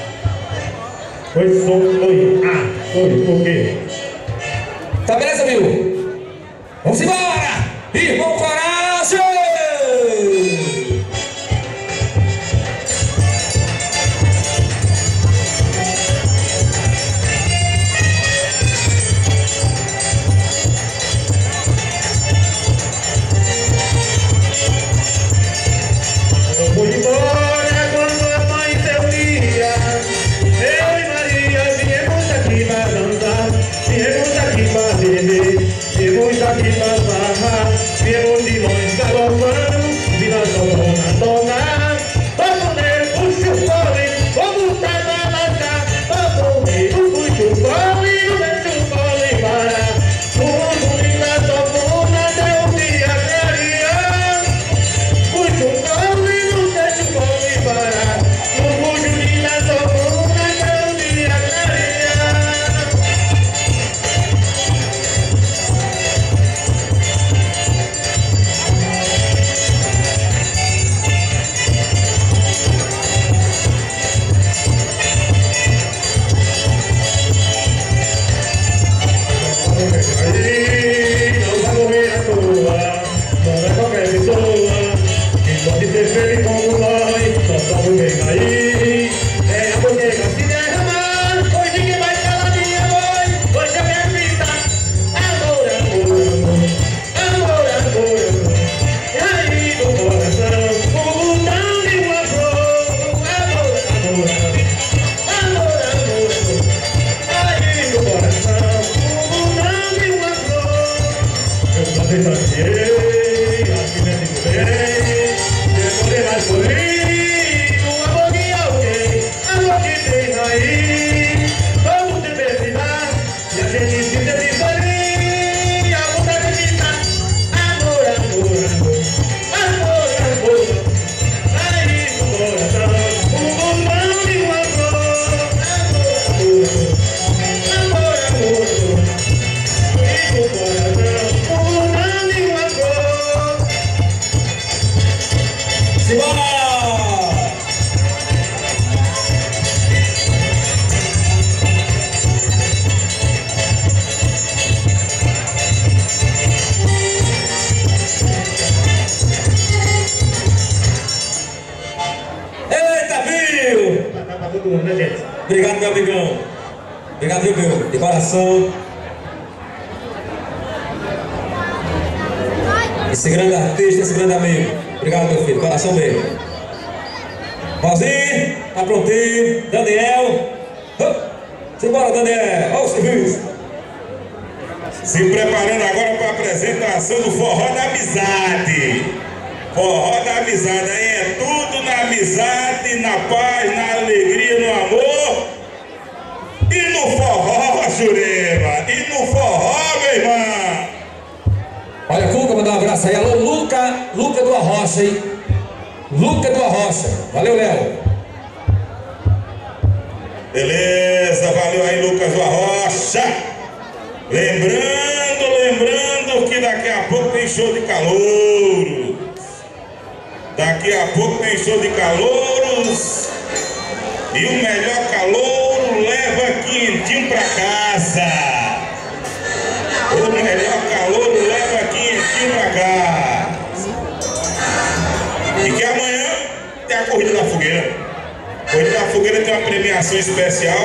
Oi, por quê? Tá beleza, Bill? Vamos embora! E vamos coragem! Vou embora quando a mãe seu dia. Eu e Maria viemos aqui para dançar, viemos aqui para beber, viemos aqui para farrar, viemos de longe galopando, vila dona, para poder puxar o fole, vamos pra balançar, para poder puxar o fole, não deixa o fole parar. O mundo vila dona, até o dia clarear, puxa o fole. Para o mundo de la zona que un día clarear. Aí não vai morrer à toa, não é qualquer pessoa que pode ser feliz como nós. Vamos ver aí, é a boneca se derramar. Hoje ninguém vai falar minha mãe, hoje a minha vida. Amor, e aí no coração, o botão de uma flor. Amor, aí no coração, o botão de uma flor. Eu só desafio, aqui nesse bem, demorei mais por aí. Vamos te perdoar e a gente se deslizaria. A vontade de estar amor. Aí no coração, um botão de uma flor. Amor. E no coração, um botão de uma flor. Simbora! Obrigado, meu amigão. Obrigado, meu, de coração. Esse grande artista, esse grande amigo. Obrigado, meu filho, coração mesmo. Valzinho, tá prontinho. Daniel. Simbora, Daniel. Olha o serviço. Se preparando agora para a apresentação do Forró da Amizade. Forró da Amizade, aí é tudo na amizade, na paz, na alegria, no amor. E no forró, Jurema, e no forró, meu irmão. Olha, Cuca, mandar um abraço aí. Alô, Luca do Arrocha, hein? Luca do Arrocha. Valeu, Léo. Beleza, valeu aí, Lucas do Arrocha. Lembrando que daqui a pouco tem show de calouro. Daqui a pouco tem show de calouros. E o melhor calouro leva quentinho pra casa. O melhor calouro leva quentinho pra casa. E que amanhã tem a Corrida da Fogueira. Corrida da Fogueira tem uma premiação especial.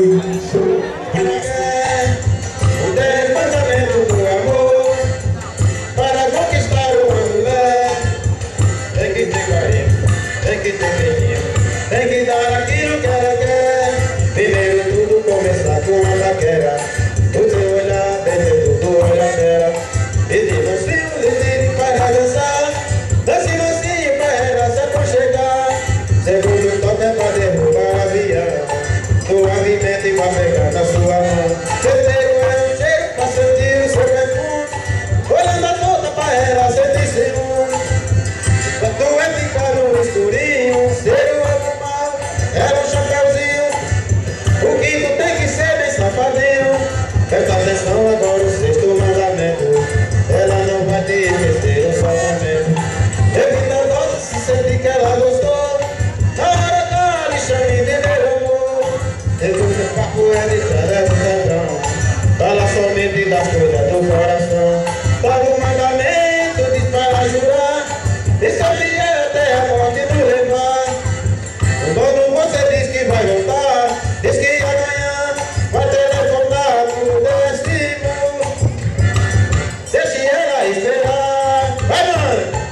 O departamento do amor para conquistar uma mulher. Tem que ter carinho, tem que ter carinho, tem que dar aquilo que ela quer. Primeiro tudo começar com a paquera. O seu olhar, dentro do olhar dela. E de você para dançar. Dance você para ela se aconchegar. Segundo toque é para derrubar o avião. No aviamento e para pegar na sua mão. é deixar o ladrão. Fala somente das coisas do coração. Paga o mandamento, diz para jurar. E sabia até a morte nos levar. Quando você diz que vai voltar, diz que amanhã vai telefonar no destino. Deixe ela esperar. Vai, mãe!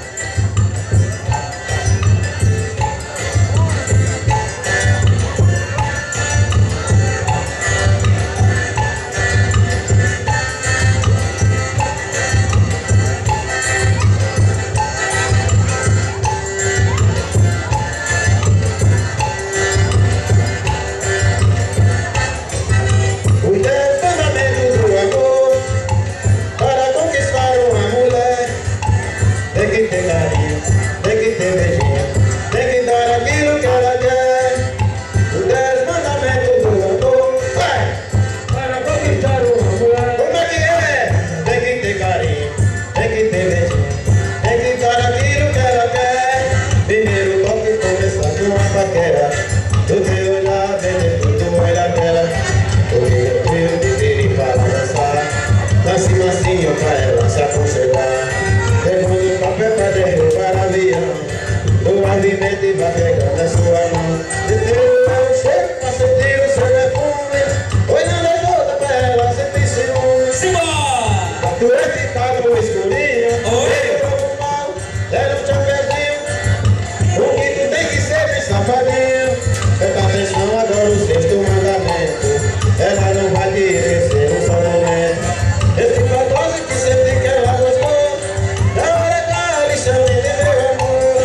Mansinho pra ela se aconselhar. Levando o papel pra derrubar avião. O pavimento vai pegando a sua mão. De teu cheiro pra sentir o seu perfume. Olhando a volta pra ela sentir ciúme. Simbora! Tu é ficado no escurinho. Ele no mal, era um chapeuzinho. O que tu tem que ser bem safadinho. Presta atenção agora o sexto mandamento. Ela não vai te esquecer um só momento. Esse propósito que sempre que ela gostou, na hora da lição de meu amor.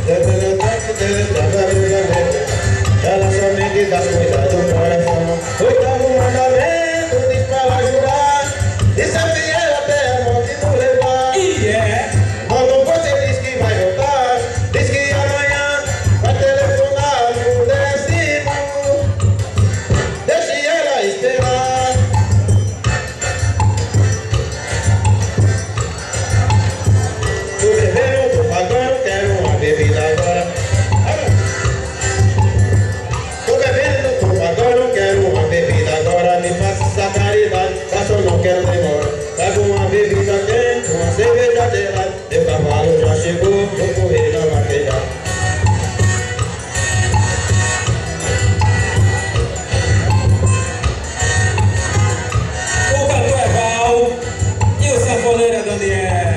Ela somente das coisas do coração. Oitavo mandamento diz pra ela jurar. E sempre ela até a morte nos levar. Quando você diz que vai voltar, diz que amanhã vai telefonar no destino. Deixe ela esperar. Bebida agora. Tô bebendo, tô pagando, quero uma bebida agora. Me faça essa caridade, faça eu não quero demora. Trago uma bebida quente, uma cerveja gelada. Meu cavalo já chegou, vou correr na vaquejada. O cantor é Val e o sanfoneiro é Daniel.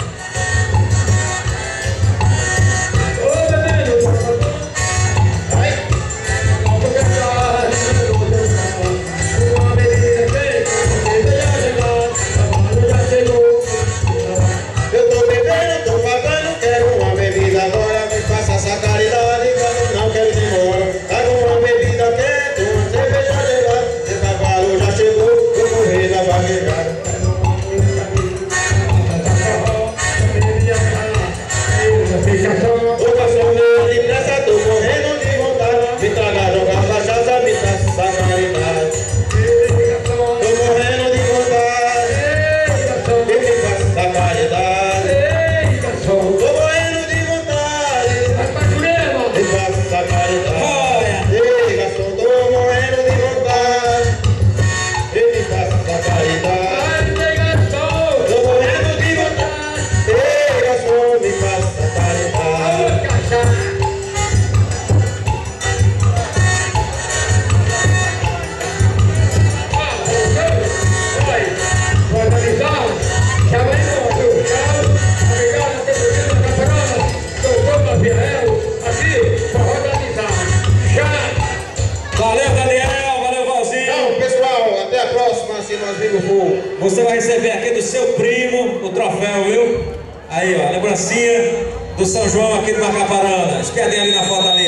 Você vai receber aqui do seu primo o troféu, viu? Aí, ó, lembrancinha do São João aqui do Macaparana. Esquerdem ali na foto ali,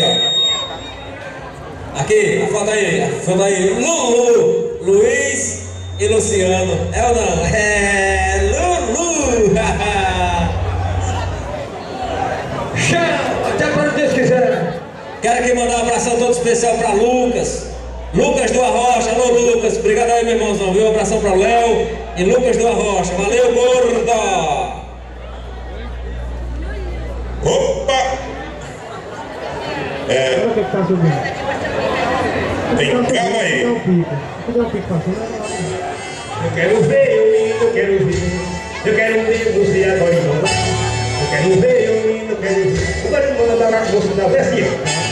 ó. Aqui, a foto aí. Lulu, Luiz e Luciano. É ou não? É Lulu! Até quando Deus quiser. Quero aqui mandar um abração todo especial para Lucas do Arrocha. Alô, Lucas, obrigado aí, meu irmãozão, viu? Um abração para o Léo e Lucas do Arrocha. Valeu, gordo! Opa! Calma aí. Eu quero ver, eu quero ver. Eu quero ver você agora irmão. Eu quero ver, eu quero ver. Agora irmão da moça da Versinha.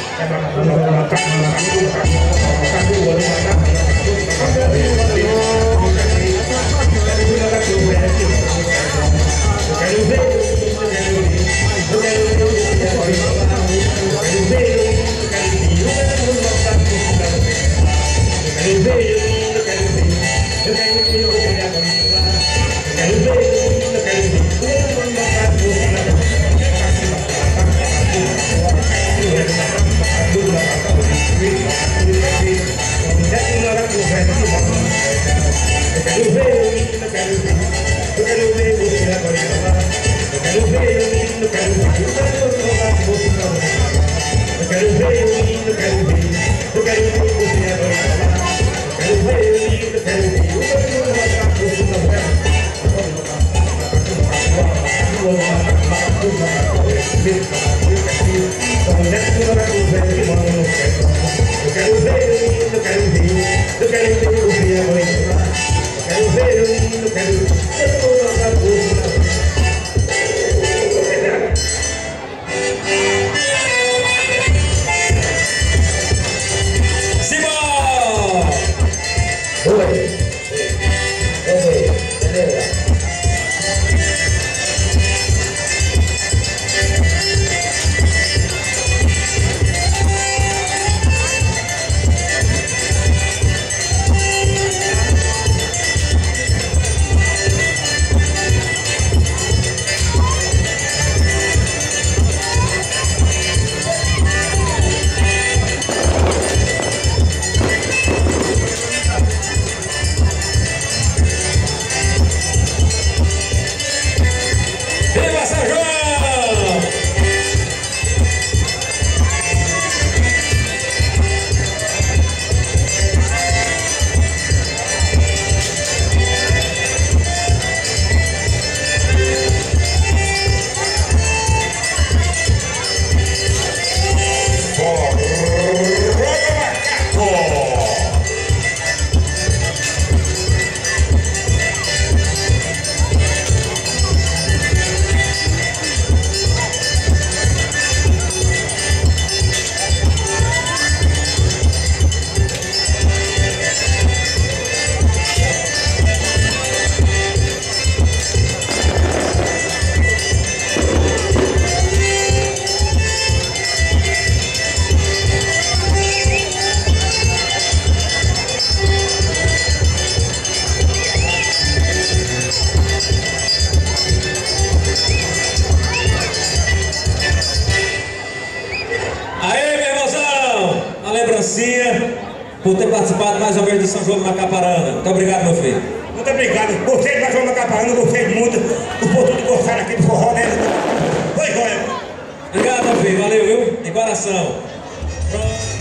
Por ter participado mais uma vez do São João de Macaparana. Muito obrigado, meu filho. Muito obrigado. Gostei de São João de Macaparana, gostei muito. Os povo gostaram aqui do forró, né? Foi joia. Obrigado, meu filho. Valeu, viu? De coração. Pronto.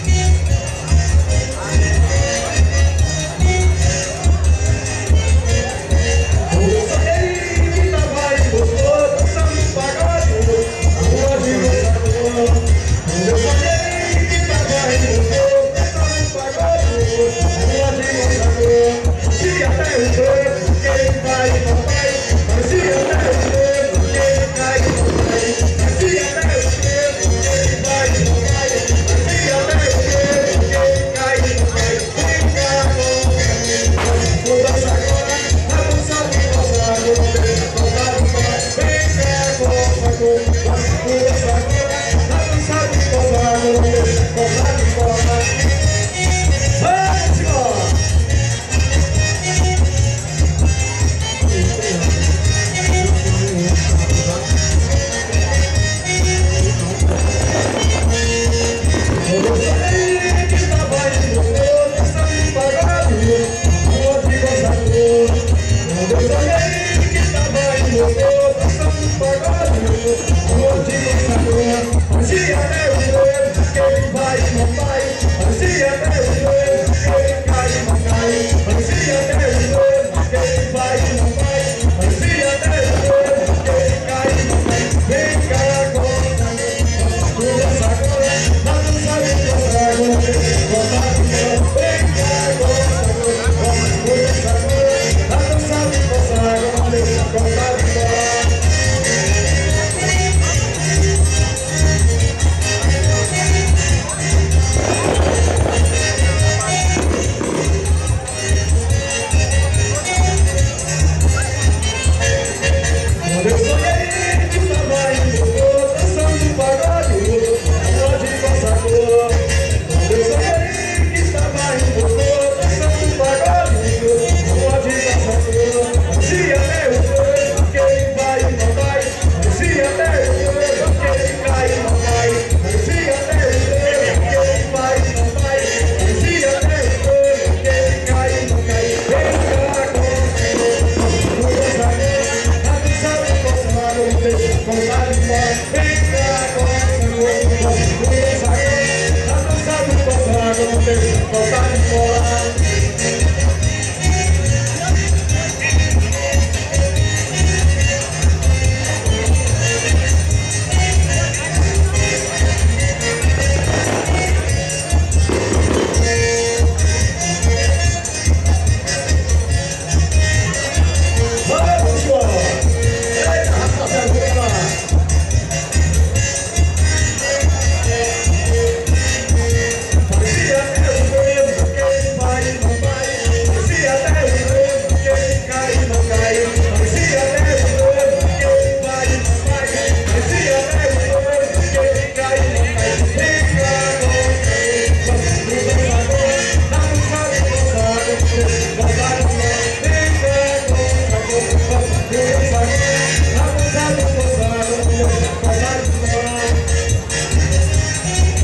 Vai,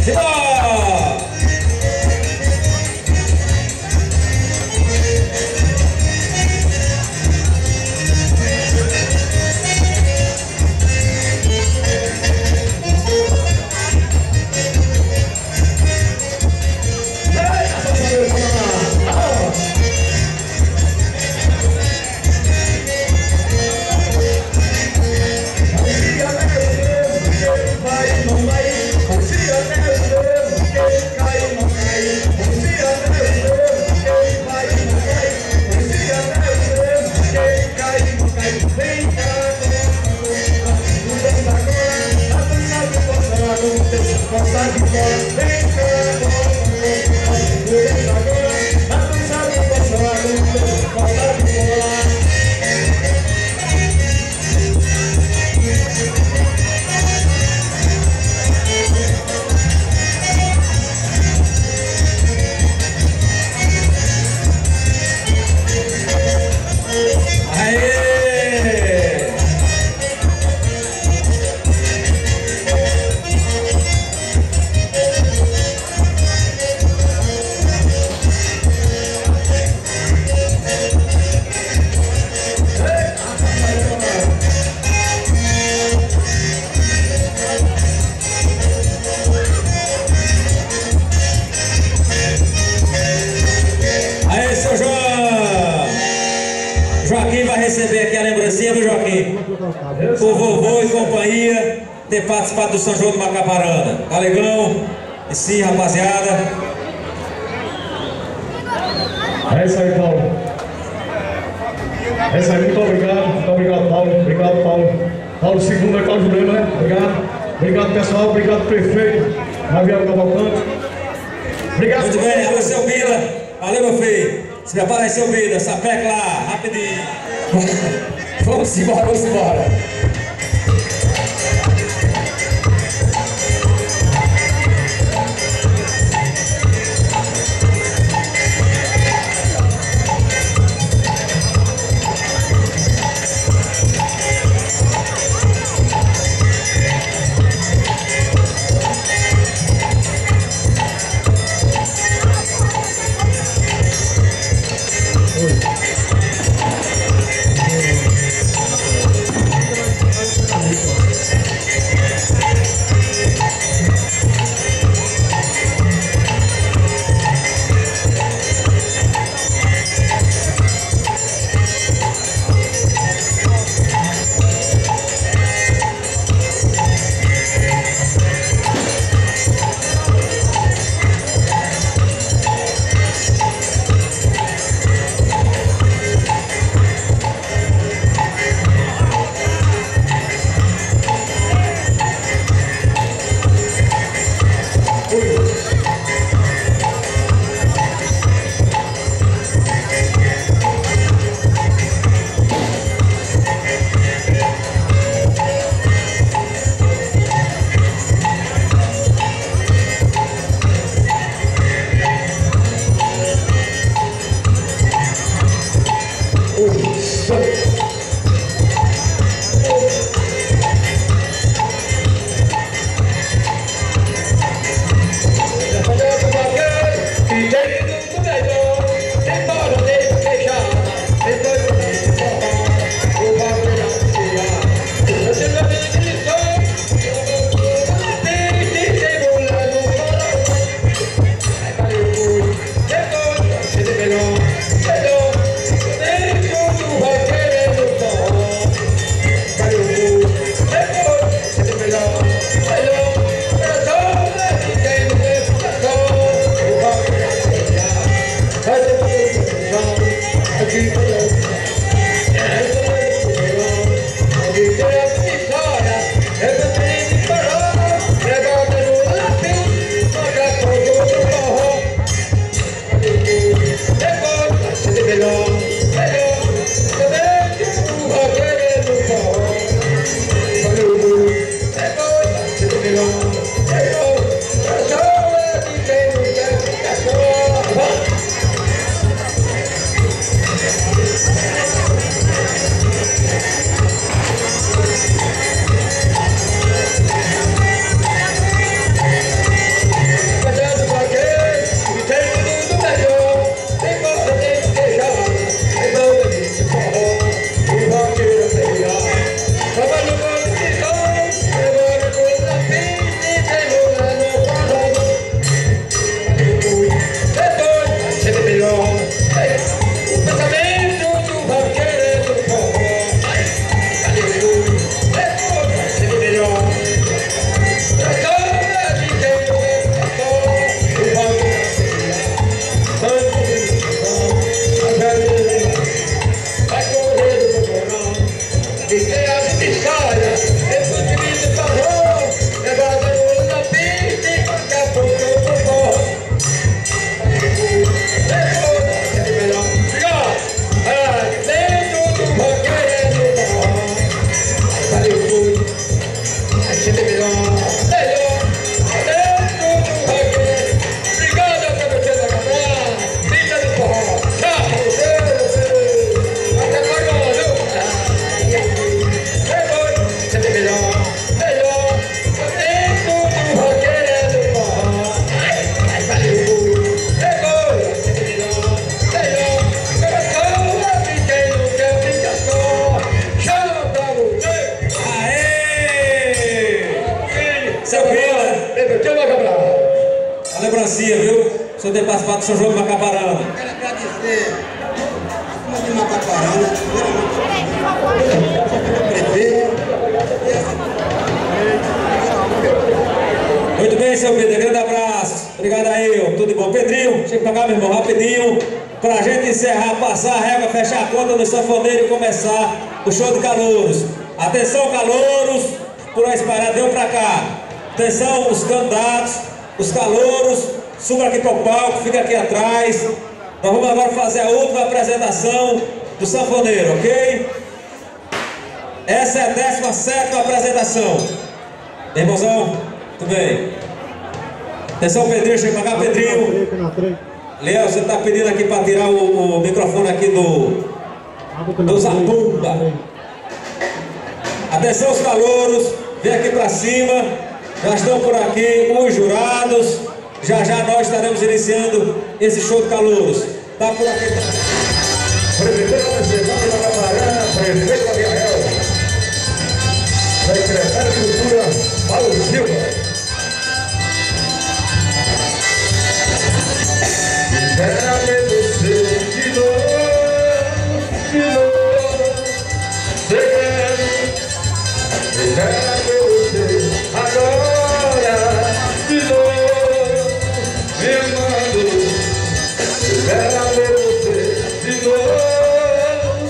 Simbora! Joaquim vai receber aqui a lembrancinha, viu, Joaquim? O vovô e companhia ter participado do São João do Macaparana. Tá legal? E sim, rapaziada. É isso aí, Paulo. É isso aí, muito obrigado. Muito obrigado, Paulo. Obrigado, Paulo. Paulo II é Cláudio Lema, né? Obrigado. Obrigado, pessoal. Obrigado, prefeito. Javier Cavalcante. Obrigado. Muito bem, alô, seu Bila. Valeu, meu filho. Se prepara aí, seu Bila. Sapeca lá, rapidinho. Vamos embora, vamos embora. lembrancinha, viu? O senhor ter participado do São João de Macaparana. Quero agradecer a turma de Macaparana, prefeito. Muito bem, seu Pedro, grande abraço. Obrigado aí, tudo de bom. Pedrinho, chega pra cá, meu irmão, rapidinho. Pra gente encerrar, passar a régua, fechar a conta no sanfoneiro e começar o show de calouros. Atenção, calouros, por aí espalhado, deu pra cá. Atenção, os candidatos, os calouros, suba aqui pro palco, fica aqui atrás. Nós vamos agora fazer a última apresentação do sanfoneiro, ok? Essa é a 17ª apresentação. Irmãozão, tudo bem? Atenção, Pedrinho, chega pra cá, Pedrinho. Léo, você tá pedindo aqui para tirar o microfone aqui do Zabumba. Atenção, os calouros, vem aqui para cima. Já estão por aqui os jurados. Já já nós estaremos iniciando esse show de calouros. Tá por aqui. Prefeitura Municipal de Macaparana, prefeito Abiael. Secretário de Cultura, Paulo Silva. Quero ver você de novo, quero ver você agora, de novo, me mando. Quero ver você de novo,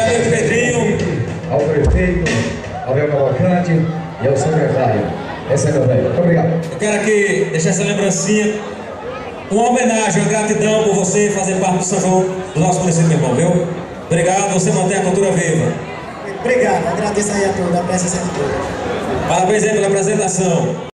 meu Pedrinho. Ao prefeito, ao meu Cavalcante e ao secretário. Esse é meu velho. Muito obrigado. Eu quero aqui deixar essa lembrancinha, uma homenagem, uma gratidão por você fazer parte do São João do nosso município, meu irmão, viu? Obrigado, você mantém a cultura viva. Obrigado, agradeço aí a todos, a presença de todos. Parabéns aí pela apresentação.